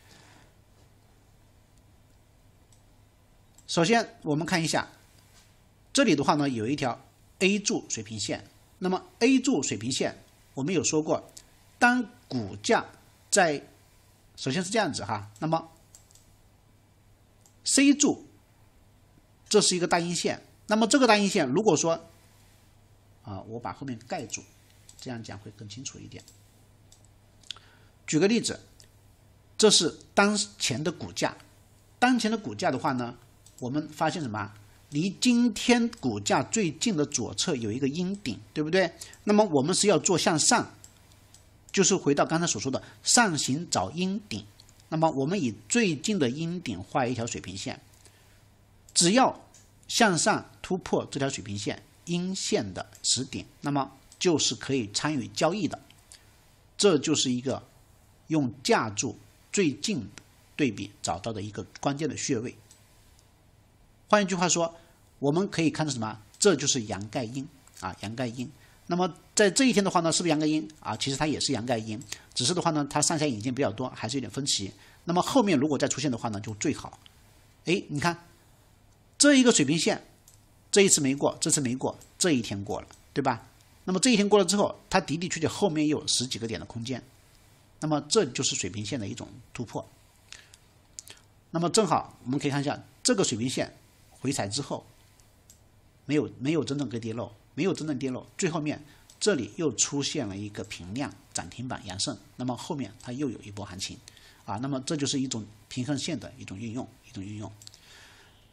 Speaker 1: 首先我们看一下，这里的话呢有一条 A 柱水平线，那么 A 柱水平线我们有说过，当股价在首先是这样子哈，那么 C 柱这是一个大阴线，那么这个大阴线如果说啊，我把后面盖住，这样讲会更清楚一点。举个例子，这是当前的股价，当前的股价的话呢，我们发现什么？离今天股价最近的左侧有一个阴顶，对不对？那么我们是要做向上，就是回到刚才所说的上行找阴顶。那么我们以最近的阴顶画一条水平线，只要向上突破这条水平线阴线的实顶，那么就是可以参与交易的。这就是一个用价柱最近对比找到的一个关键的穴位。换一句话说，我们可以看到什么？这就是阳盖阴啊，阳盖阴。那么在这一天的话呢，是不是阳盖阴啊？其实它也是阳盖阴，只是的话呢，它上下影线比较多，还是有点分歧。那么后面如果再出现的话呢，就最好。哎，你看这一个水平线，这一次没过，这次没过，这一天过了，对吧？那么这一天过了之后，它的的确确后面有十几个点的空间，那么这就是水平线的一种突破。那么正好我们可以看一下这个水平线回踩之后，没有没有真正给跌漏，没有真正跌漏，最后面这里又出现了一个平量涨停板阳盛，那么后面它又有一波行情啊，那么这就是一种平衡线的一种运用，一种运用。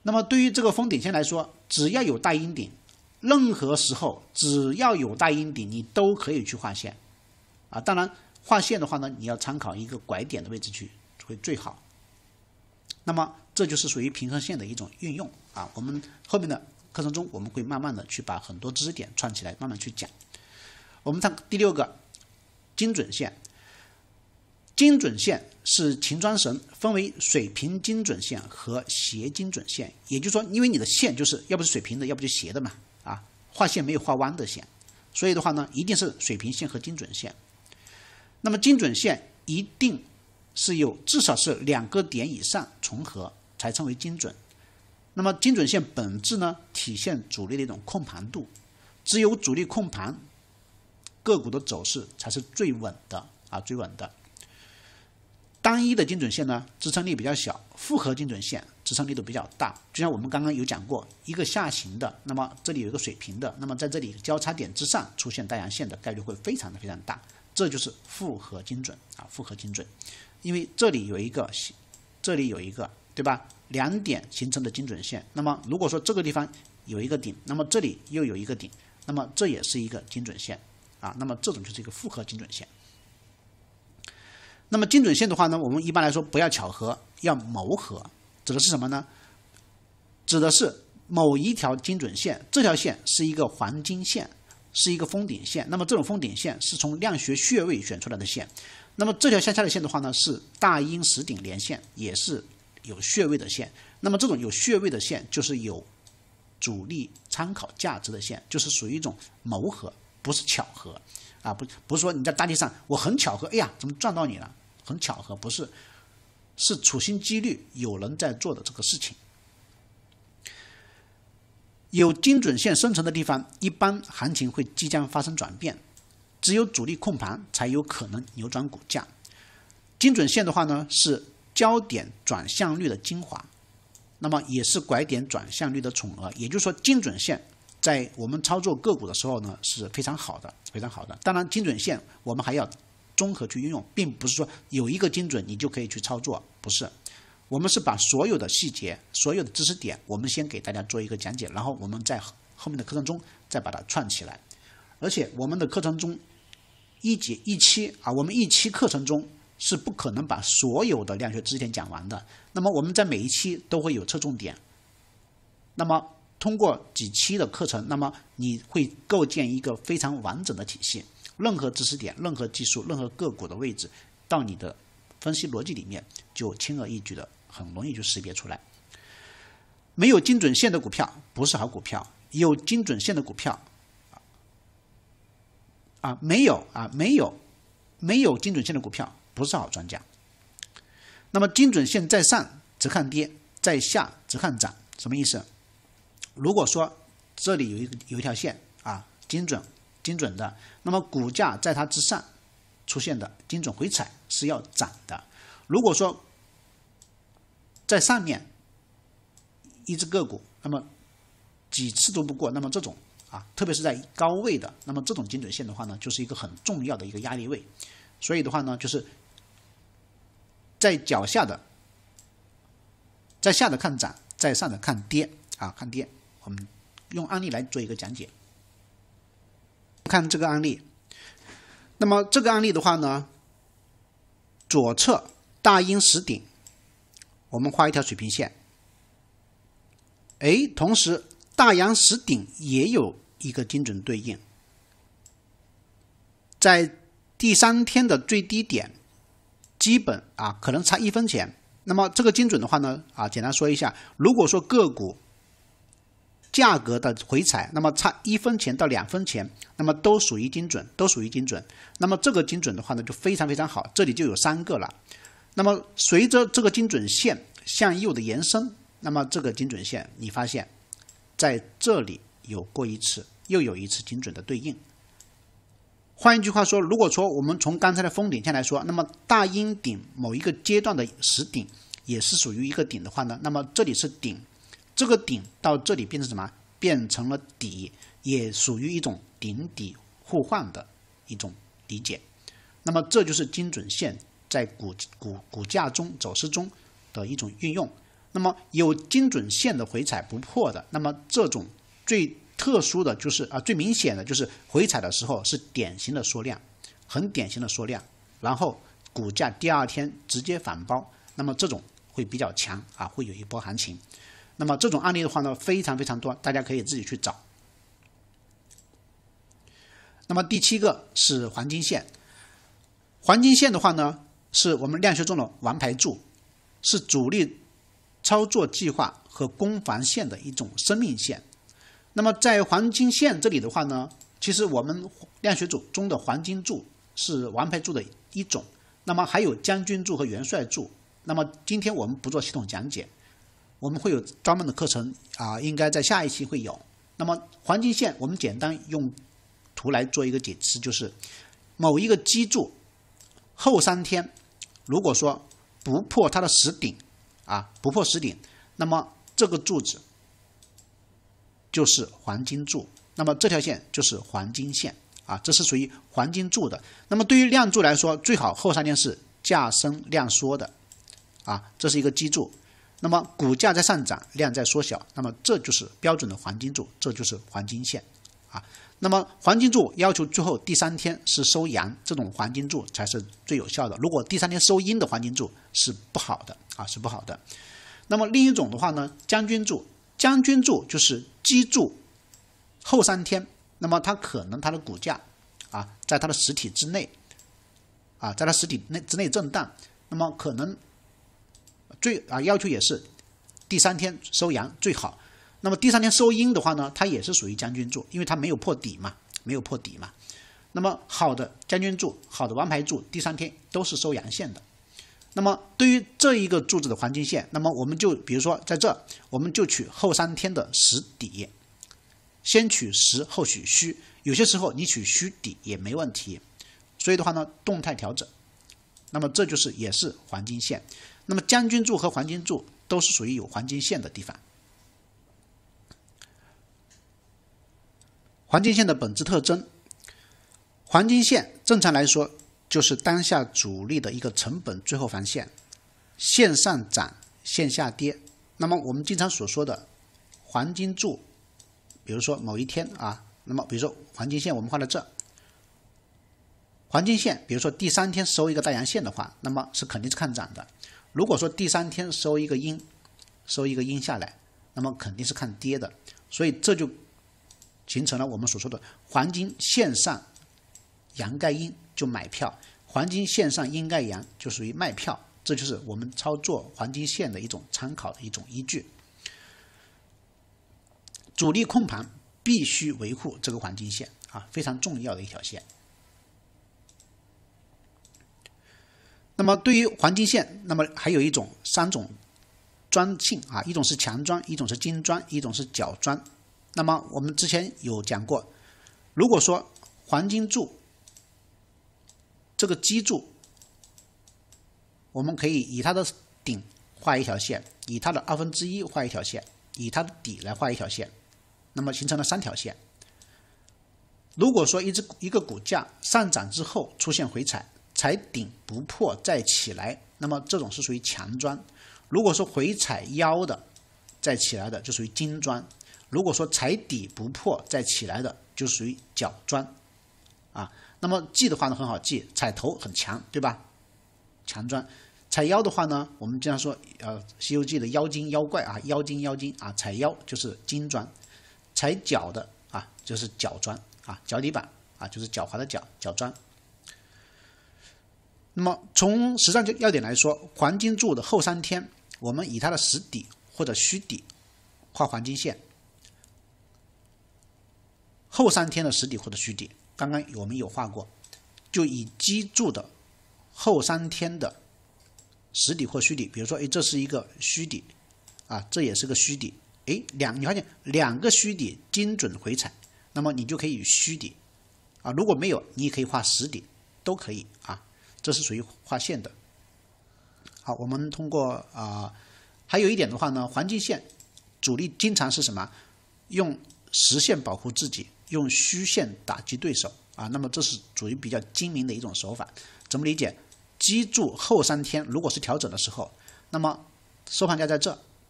Speaker 1: 那么对于这个封顶线来说，只要有大阴顶，任何时候只要有大阴顶，你都可以去画线啊。当然，画线的话呢，你要参考一个拐点的位置去会最好。那么这就是属于平衡线的一种运用啊。我们后面的课程中，我们会慢慢的去把很多知识点串起来，慢慢去讲。我们看第六个精准线。精准线是秦庄绳分为水平精准线和斜精准线，也就是说，因为你的线就是要不是水平的，要不就斜的嘛，啊，画线没有画弯的线，所以的话呢，一定是水平线和精准线。那么精准线一定是有至少是两个点以上重合才称为精准。那么精准线本质呢，体现主力的一种控盘度，只有主力控盘，个股的走势才是最稳的啊，最稳的。单一的精准线呢，支撑力比较小，复合精准线支撑力度比较大。就像我们刚刚有讲过，一个下行的，那么这里有一个水平的，那么在这里交叉点之上出现大阳线的概率会非常的非常大，这就是复合精准啊，复合精准。因为这里有一个，这里有一个，对吧？两点形成的精准线，那么如果说这个地方有一个顶，那么这里又有一个顶，那么这也是一个精准线啊，那么这种就是一个复合精准线。那么精准线的话呢，我们一般来说不要巧合，要谋合，指的是什么呢？指的是某一条精准线，这条线是一个黄金线，是一个封顶线。那么这种封顶线是从量学穴位选出来的线。那么这条向下的线的话呢，是大阴实顶连线，也是有穴位的线。那么这种有穴位的线，就是有主力参考价值的线，就是属于一种谋合，不是巧合。啊，不不是说你在大地上我很巧合，哎呀，怎么撞到你了？很巧合，不是，是处心积虑有人在做的这个事情。有精准线生成的地方，一般行情会即将发生转变，只有主力控盘才有可能扭转股价。精准线的话呢，是焦点转向率的精华，那么也是拐点转向率的总额。也就是说，精准线在我们操作个股的时候呢，是非常好的，非常好的。当然，精准线我们还要综合去运用，并不是说有一个精准你就可以去操作，不是。我们是把所有的细节、所有的知识点，我们先给大家做一个讲解，然后我们在后面的课程中再把它串起来。而且我们的课程中一节一期啊，我们一期课程中是不可能把所有的量学知识点讲完的。那么我们在每一期都会有侧重点。那么通过几期的课程，那么你会构建一个非常完整的体系，任何知识点、任何技术、任何个股的位置，到你的分析逻辑里面就轻而易举的，很容易就识别出来。没有精准线的股票不是好股票，有精准线的股票啊，没有啊，没有没有精准线的股票不是好专家。那么精准线在上只看跌，在下只看涨，什么意思？如果说这里有一个有一条线啊，精准精准的，那么股价在它之上出现的精准回踩是要涨的。如果说在上面一只个股，那么几次都不过，那么这种啊，特别是在高位的，那么这种精准线的话呢，就是一个很重要的一个压力位。所以的话呢，就是在脚下的，在下的看涨，在上的看跌啊，看跌。我们用案例来做一个讲解。看这个案例，那么这个案例的话呢，左侧大阴实顶，我们画一条水平线。哎，同时大阳实顶也有一个精准对应，在第三天的最低点，基本啊可能差一分钱。那么这个精准的话呢，啊简单说一下，如果说个股价格的回踩，那么差一分钱到两分钱，那么都属于精准，都属于精准。那么这个精准的话呢，就非常非常好，这里就有三个了。那么随着这个精准线向右的延伸，那么这个精准线你发现在这里有过一次，又有一次精准的对应。换一句话说，如果说我们从刚才的封顶线来说，那么大阴顶某一个阶段的实顶也是属于一个顶的话呢，那么这里是顶。这个顶到这里变成什么？变成了底，也属于一种顶底互换的一种理解。那么这就是精准线在股股股价中走势中的一种运用那么有精准线的回踩不破的，那么这种最特殊的就是啊，最明显的就是回踩的时候是典型的缩量，很典型的缩量，然后股价第二天直接反包，那么这种会比较强啊，会有一波行情。那么这种案例的话呢，非常非常多，大家可以自己去找。那么第七个是黄金线，黄金线的话呢，是我们量学中的王牌柱，是主力操作计划和攻防线的一种生命线。那么在黄金线这里的话呢，其实我们量学组中的黄金柱是王牌柱的一种，那么还有将军柱和元帅柱。那么今天我们不做系统讲解，我们会有专门的课程啊，应该在下一期会有。那么黄金线我们简单用图来做一个解释，就是某一个基柱后三天如果说不破它的实顶啊，不破实顶，那么这个柱子就是黄金柱，那么这条线就是黄金线啊，这是属于黄金柱的。那么对于量柱来说，最好后三天是价升量缩的啊，这是一个基柱。那么股价在上涨，量在缩小，那么这就是标准的黄金柱，这就是黄金线啊。那么黄金柱要求最后第三天是收阳，这种黄金柱才是最有效的。如果第三天收阴的黄金柱是不好的啊，是不好的。那么另一种的话呢，将军柱，将军柱就是基柱后三天，那么它可能它的股价啊，在它的实体之内啊，在它实体内之内震荡，那么可能最啊要求也是第三天收阳最好。那么第三天收阴的话呢，它也是属于将军柱，因为它没有破底嘛，没有破底嘛。那么好的将军柱，好的王牌柱，第三天都是收阳线的。那么对于这一个柱子的黄金线，那么我们就比如说在这，我们就取后三天的实底，先取实后取虚，有些时候你取虚底也没问题。所以的话呢，动态调整，那么这就是也是黄金线。那么将军柱和黄金柱都是属于有黄金线的地方。黄金线的本质特征，黄金线正常来说就是当下主力的一个成本最后防线，线上涨线下跌。那么我们经常所说的黄金柱，比如说某一天啊，那么比如说黄金线我们画到这，黄金线比如说第三天收一个大阳线的话，那么是肯定是看涨的。如果说第三天收一个阴，收一个阴下来，那么肯定是看跌的。所以这就形成了我们所说的黄金线上阳盖阴就买票，黄金线上阴盖阳就属于卖票，这就是我们操作黄金线的一种参考的一种依据。主力控盘必须维护这个黄金线啊，非常重要的一条线。那么对于黄金线，那么还有一种三种砖性啊，一种是强砖，一种是精砖，一种是角砖。那么我们之前有讲过，如果说黄金柱这个基柱，我们可以以它的顶画一条线，以它的二分之一画一条线，以它的底来画一条线，那么形成了三条线。如果说一只一个股价上涨之后出现回踩，踩顶不破再起来，那么这种是属于强砖。如果说回踩腰的再起来的就属于精砖。如果说踩底不破再起来的就属于角砖啊。那么记的话呢很好记，踩头很强，对吧？强砖。踩腰的话呢，我们经常说呃《西游记》的妖精妖怪啊，妖精妖精啊，踩腰就是金砖，踩脚的啊就是角砖啊，脚底板啊就是狡猾的角角砖。那么从实战要点来说，黄金柱的后三天，我们以它的实底或者虚底画黄金线。后三天的实底或者虚底，刚刚我们有画过，就以基柱的后三天的实底或虚底，比如说，哎，这是一个虚底，啊，这也是个虚底，哎，两你发现两个虚底精准回踩，那么你就可以虚底，啊，如果没有，你也可以画实底，都可以啊，这是属于画线的。好，我们通过啊、呃，还有一点的话呢，黄金线主力经常是什么？用实线保护自己，用虚线打击对手啊。那么这是属于比较精明的一种手法。怎么理解？基柱后三天如果是调整的时候，那么收盘价在这，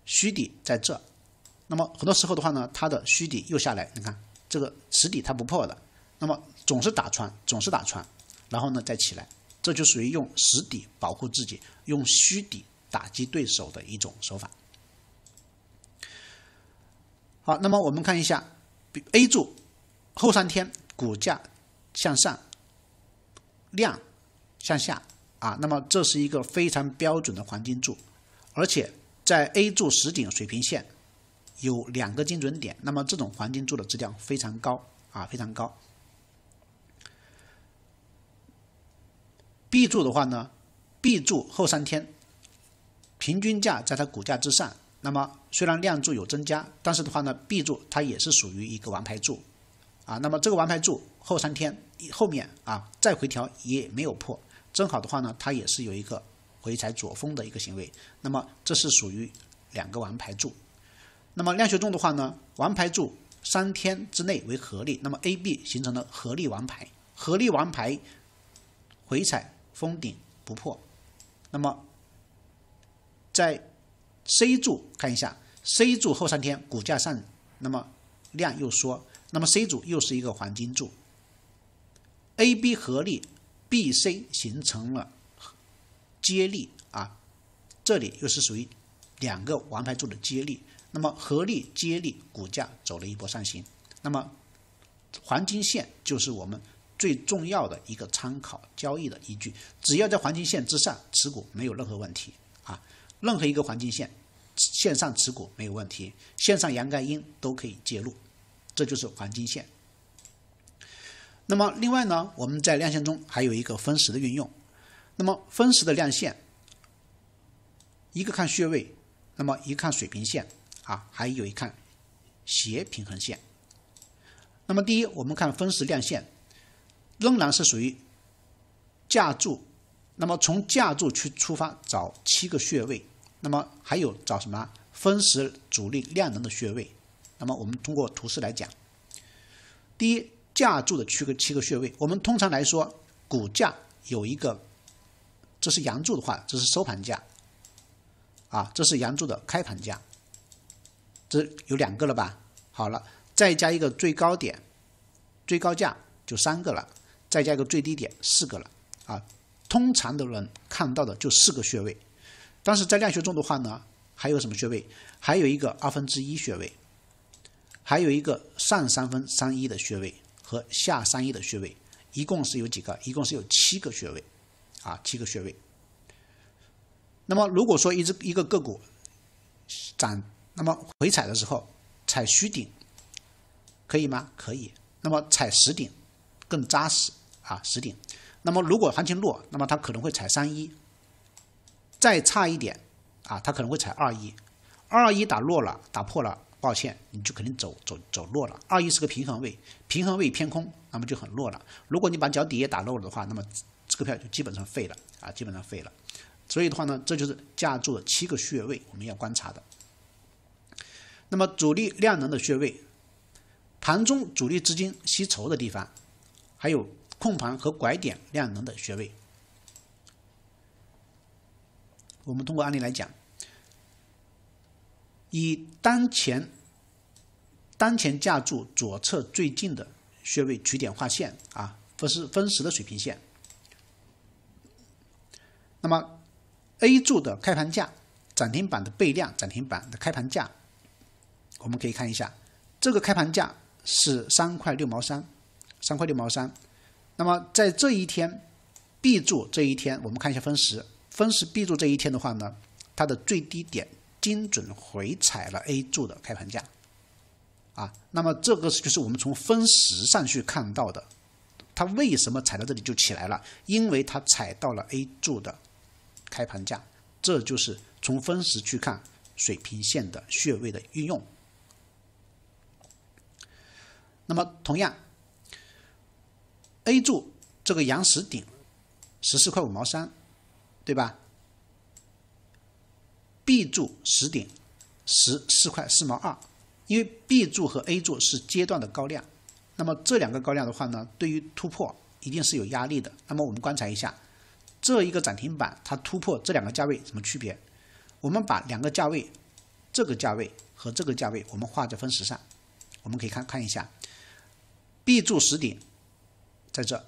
Speaker 1: 虚底在这，那么很多时候的话呢，它的虚底又下来，你看这个实底它不破的，那么总是打穿，总是打穿，然后呢再起来，这就属于用实底保护自己，用虚底打击对手的一种手法。好，那么我们看一下 A 柱后三天股价向上，量向下啊，那么这是一个非常标准的黄金柱，而且在 A 柱实顶水平线有两个精准点，那么这种黄金柱的质量非常高啊，非常高。B 柱的话呢 ，B 柱后三天平均价在它股价之上，那么虽然量柱有增加，但是的话呢 ，B 柱它也是属于一个王牌柱啊。那么这个王牌柱后三天后面啊再回调也没有破，正好的话呢，它也是有一个回踩左峰的一个行为。那么这是属于两个王牌柱。那么量学中的话呢，王牌柱三天之内为合力，那么 A、B 形成了合力王牌，合力王牌回踩封顶不破。那么在 C 柱看一下 ，C 柱后三天股价上，那么量又缩，那么 C 柱又是一个黄金柱 ，A、B 合力 ，B、C 形成了接力啊，这里又是属于两个王牌柱的接力，那么合力接力，股价走了一波上行，那么黄金线就是我们最重要的一个参考交易的依据，只要在黄金线之上持股没有任何问题啊，任何一个黄金线线上持股没有问题，线上阳盖阴都可以介入，这就是黄金线。那么另外呢，我们在量线中还有一个分时的运用，那么分时的量线，一个看穴位，那么一看水平线啊，还有一看斜平衡线。那么第一，我们看分时量线，仍然是属于架柱，那么从架柱去出发找七个穴位，那么还有找什么分时主力量能的穴位。那么我们通过图示来讲，第一，架柱的七个七个穴位，我们通常来说，股价有一个，这是阳柱的话，这是收盘价，啊，这是阳柱的开盘价，这有两个了吧？好了，再加一个最高点，最高价就三个了，再加一个最低点四个了啊。通常的人看到的就四个穴位，但是在量学中的话呢，还有什么穴位？还有一个二分之一穴位，还有一个上三分三一的穴位和下三一的穴位，一共是有几个？一共是有七个穴位啊，七个穴位。那么如果说一只一个个股涨，那么回踩的时候踩虚顶可以吗？可以。那么踩实顶更扎实啊，实顶。那么如果行情弱，那么它可能会踩三一，再差一点啊，它可能会踩二一，二一打弱了，打破了，抱歉，你就肯定走走走弱了。二一是个平衡位，平衡位偏空，那么就很弱了。如果你把脚底也打漏了的话，那么这个票就基本上废了啊，基本上废了。所以的话呢，这就是架柱的七个穴位，我们要观察的。那么主力量能的穴位，盘中主力资金吸筹的地方，还有控盘和拐点量能的穴位。我们通过案例来讲，以当前当前架柱左侧最近的穴位取点画线啊，分时分时的水平线。那么 A 柱的开盘价，涨停板的背量，涨停板的开盘价，我们可以看一下，这个开盘价是三块六毛三，三块六毛三。那么在这一天 B 柱这一天，我们看一下分时，分时 B 柱这一天的话呢，它的最低点精准回踩了 A 柱的开盘价，啊，那么这个就是我们从分时上去看到的，它为什么踩到这里就起来了？因为它踩到了 A 柱的开盘价，这就是从分时去看水平线的穴位的运用。那么同样 ，A 柱这个阳实顶十四块五毛三，对吧 ？B 柱实顶十四块四毛二，因为 B 柱和 A 柱是阶段的高量，那么这两个高量的话呢，对于突破一定是有压力的。那么我们观察一下，这一个涨停板它突破这两个价位什么区别？我们把两个价位这个价位和这个价位我们画在分时上，我们可以看看一下 ，B 柱实顶在这，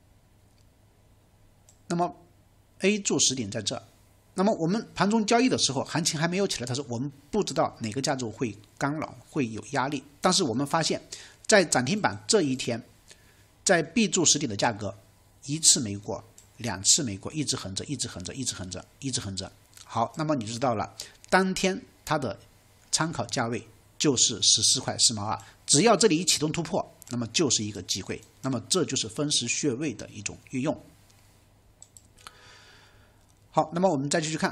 Speaker 1: 那么 A 柱实顶在这。那么我们盘中交易的时候，行情还没有起来的时候，我们不知道哪个价柱会干扰，会有压力。但是我们发现，在涨停板这一天，在 B 柱实顶的价格一次没过，两次没过，一直横着，一直横着，一直横着，一直横着。好，那么你就知道了，当天它的参考价位就是十四块四毛二，只要这里一启动突破，那么就是一个机会。那么这就是分时穴位的一种运用。好，那么我们再继续看，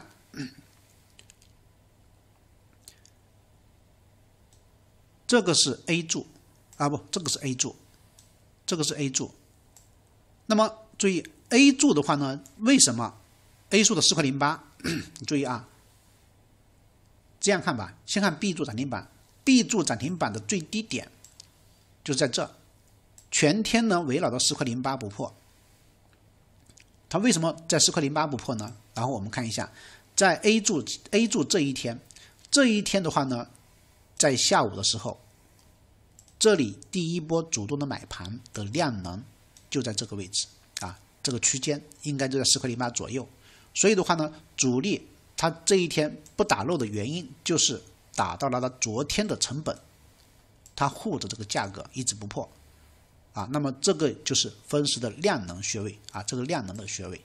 Speaker 1: 这个是 A 柱啊，不，这个是 A 柱，这个是 A 柱。那么注意 A 柱的话呢，为什么 A 柱的四块零八？你注意啊，这样看吧，先看 B 柱涨停板 ，B 柱涨停板的最低点就是在这，全天呢围绕到四块零八不破。它为什么在四块零八不破呢？然后我们看一下，在 A 柱 A 柱这一天，这一天的话呢，在下午的时候，这里第一波主动的买盘的量能就在这个位置啊，这个区间应该就在四块零八左右。所以的话呢，主力它这一天不打漏的原因就是打到了它昨天的成本，它护着这个价格一直不破。啊，那么这个就是分时的量能穴位啊，这个量能的穴位。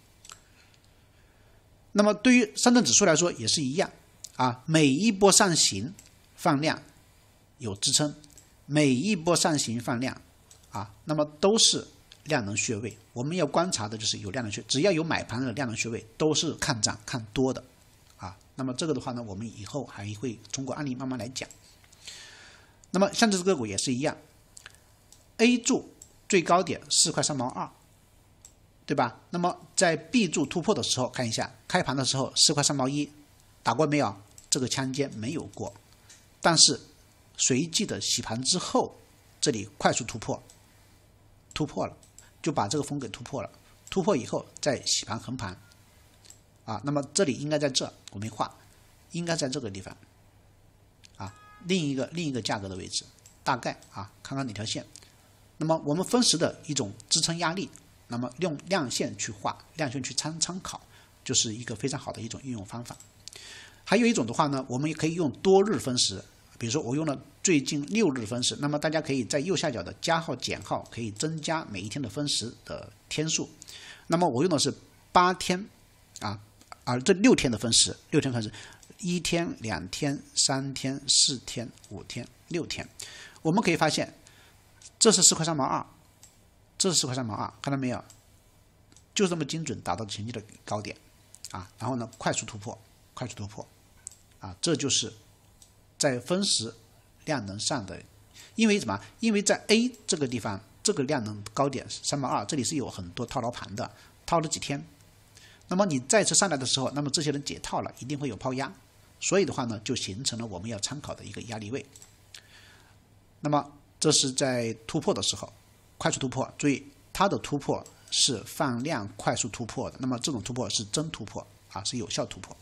Speaker 1: 那么对于上证指数来说也是一样啊，每一波上行放量有支撑，每一波上行放量啊，那么都是量能穴位。我们要观察的就是有量能穴，只要有买盘的量能穴位，都是看涨看多的啊。那么这个的话呢，我们以后还会通过案例慢慢来讲。那么像这只个股也是一样。A 柱最高点四块三毛二，对吧？那么在 B 柱突破的时候，看一下开盘的时候四块三毛一打过没有？这个枪尖没有过，但是随即的洗盘之后，这里快速突破，突破了，就把这个峰给突破了。突破以后再洗盘横盘，啊，那么这里应该在这，我没画，应该在这个地方，啊，另一个另一个价格的位置，大概啊，看看哪条线。那么我们分时的一种支撑压力，那么用量线去画，量线去参参考，就是一个非常好的一种运用方法。还有一种的话呢，我们也可以用多日分时，比如说我用了最近六日分时，那么大家可以在右下角的加号减号，可以增加每一天的分时的天数。那么我用的是八天啊，而这六天的分时，六天分时，一天、两天、三天、四天、五天、六天，我们可以发现。这是四块三毛二，这是四块三毛二，看到没有？就这么精准达到前期的高点啊，然后呢，快速突破，快速突破啊，这就是在分时量能上的，因为什么？因为在 A 这个地方，这个量能高点三毛二，这里是有很多套牢盘的，套了几天。那么你再次上来的时候，那么这些人解套了，一定会有抛压，所以的话呢，就形成了我们要参考的一个压力位。那么这是在突破的时候，快速突破，注意它的突破是放量快速突破的，那么这种突破是真突破啊，是有效突破。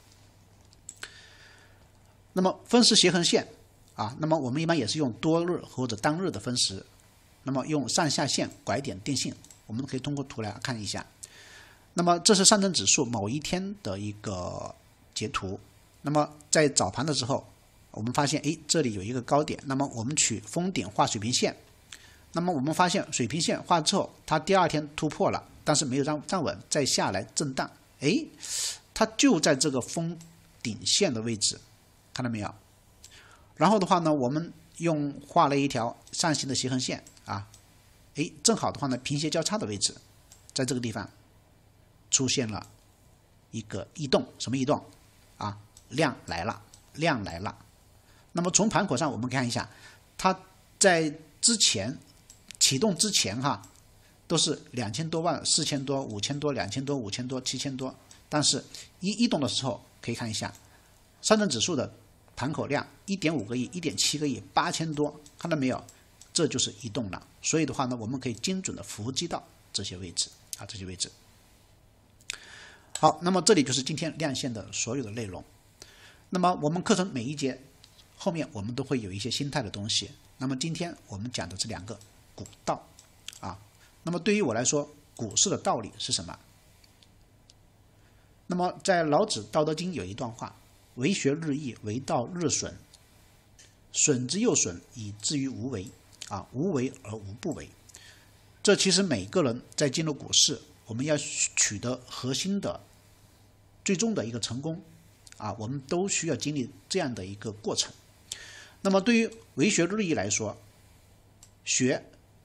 Speaker 1: 那么分时斜横线啊，那么我们一般也是用多日或者单日的分时，那么用上下线拐点定性，我们可以通过图来看一下。那么这是上证指数某一天的一个截图，那么在早盘的时候。我们发现，哎，这里有一个高点，那么我们取峰顶画水平线，那么我们发现水平线画之后，它第二天突破了，但是没有站站稳，再下来震荡，哎，它就在这个峰顶线的位置，看到没有？然后的话呢，我们用画了一条上行的斜横线啊，哎，正好的话呢，平斜交叉的位置，在这个地方出现了一个异动，什么异动啊？量来了，量来了。那么从盘口上我们看一下，它在之前启动之前哈，都是两千多万、四千多、五千多、两千多、五千多、七千多，但是一异动的时候可以看一下，上证指数的盘口量一点五个亿、一点七个亿、八千多，看到没有？这就是异动了。所以的话呢，我们可以精准的伏击到这些位置啊，这些位置。好，那么这里就是今天亮线的所有的内容。 那么我们课程每一节后面我们都会有一些心态的东西。那么今天我们讲的这两个股道啊，那么对于我来说，股市的道理是什么？那么在老子《道德经》有一段话：为学日益，为道日损，损之又损，以至于无为。啊，无为而无不为。这其实每个人在进入股市，我们要取得核心的、最终的一个成功，啊，我们都需要经历这样的一个过程。那么对于为学日益来说，学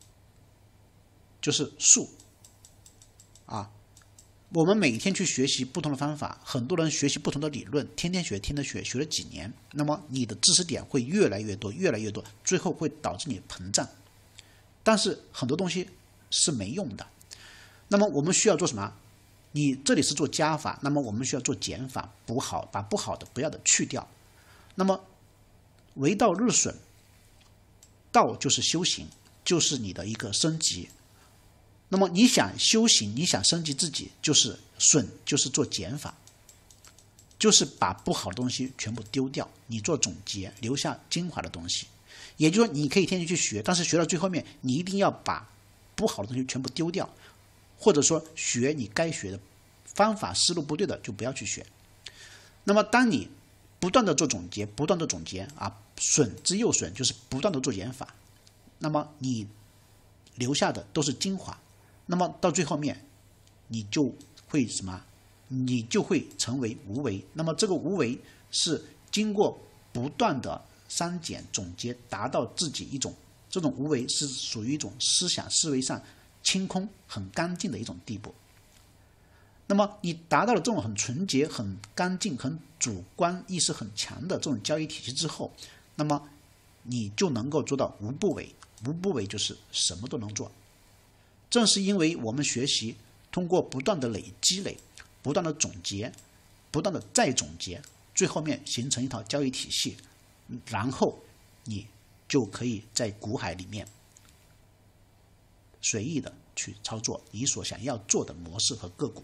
Speaker 1: 就是术，啊。我们每天去学习不同的方法，很多人学习不同的理论，天天学，天天学，学了几年，那么你的知识点会越来越多，越来越多，最后会导致你膨胀。但是很多东西是没用的。那么我们需要做什么？你这里是做加法，那么我们需要做减法，补好，把不好的、不要的去掉。那么为道日损，道就是修行，就是你的一个升级。那么你想修行，你想升级自己，就是损，就是做减法，就是把不好的东西全部丢掉，你做总结，留下精华的东西。也就是说，你可以天天去学，但是学到最后面，你一定要把不好的东西全部丢掉，或者说学你该学的方法，思路不对的就不要去学。那么当你不断的做总结，不断的总结啊，损之又损，就是不断的做减法，那么你留下的都是精华。那么到最后面，你就会什么？你就会成为无为。那么这个无为是经过不断的删减总结，达到自己一种这种无为是属于一种思想思维上清空、很干净的一种地步。那么你达到了这种很纯洁、很干净、很主观意识很强的这种交易体系之后，那么你就能够做到无不为。无不为就是什么都能做。正是因为我们学习通过不断的累积累，不断的总结，不断的再总结，最后面形成一套交易体系，然后你就可以在股海里面随意的去操作你所想要做的模式和个股。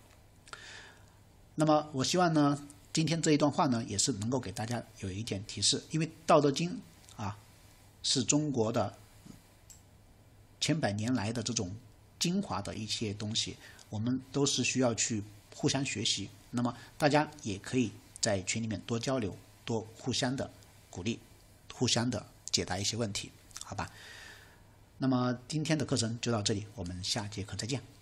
Speaker 1: 那么我希望呢，今天这一段话呢，也是能够给大家有一点提示，因为《道德经》啊是中国的千百年来的这种精华的一些东西，我们都是需要去互相学习。那么大家也可以在群里面多交流，多互相的鼓励，互相的解答一些问题，好吧？那么今天的课程就到这里，我们下节课再见。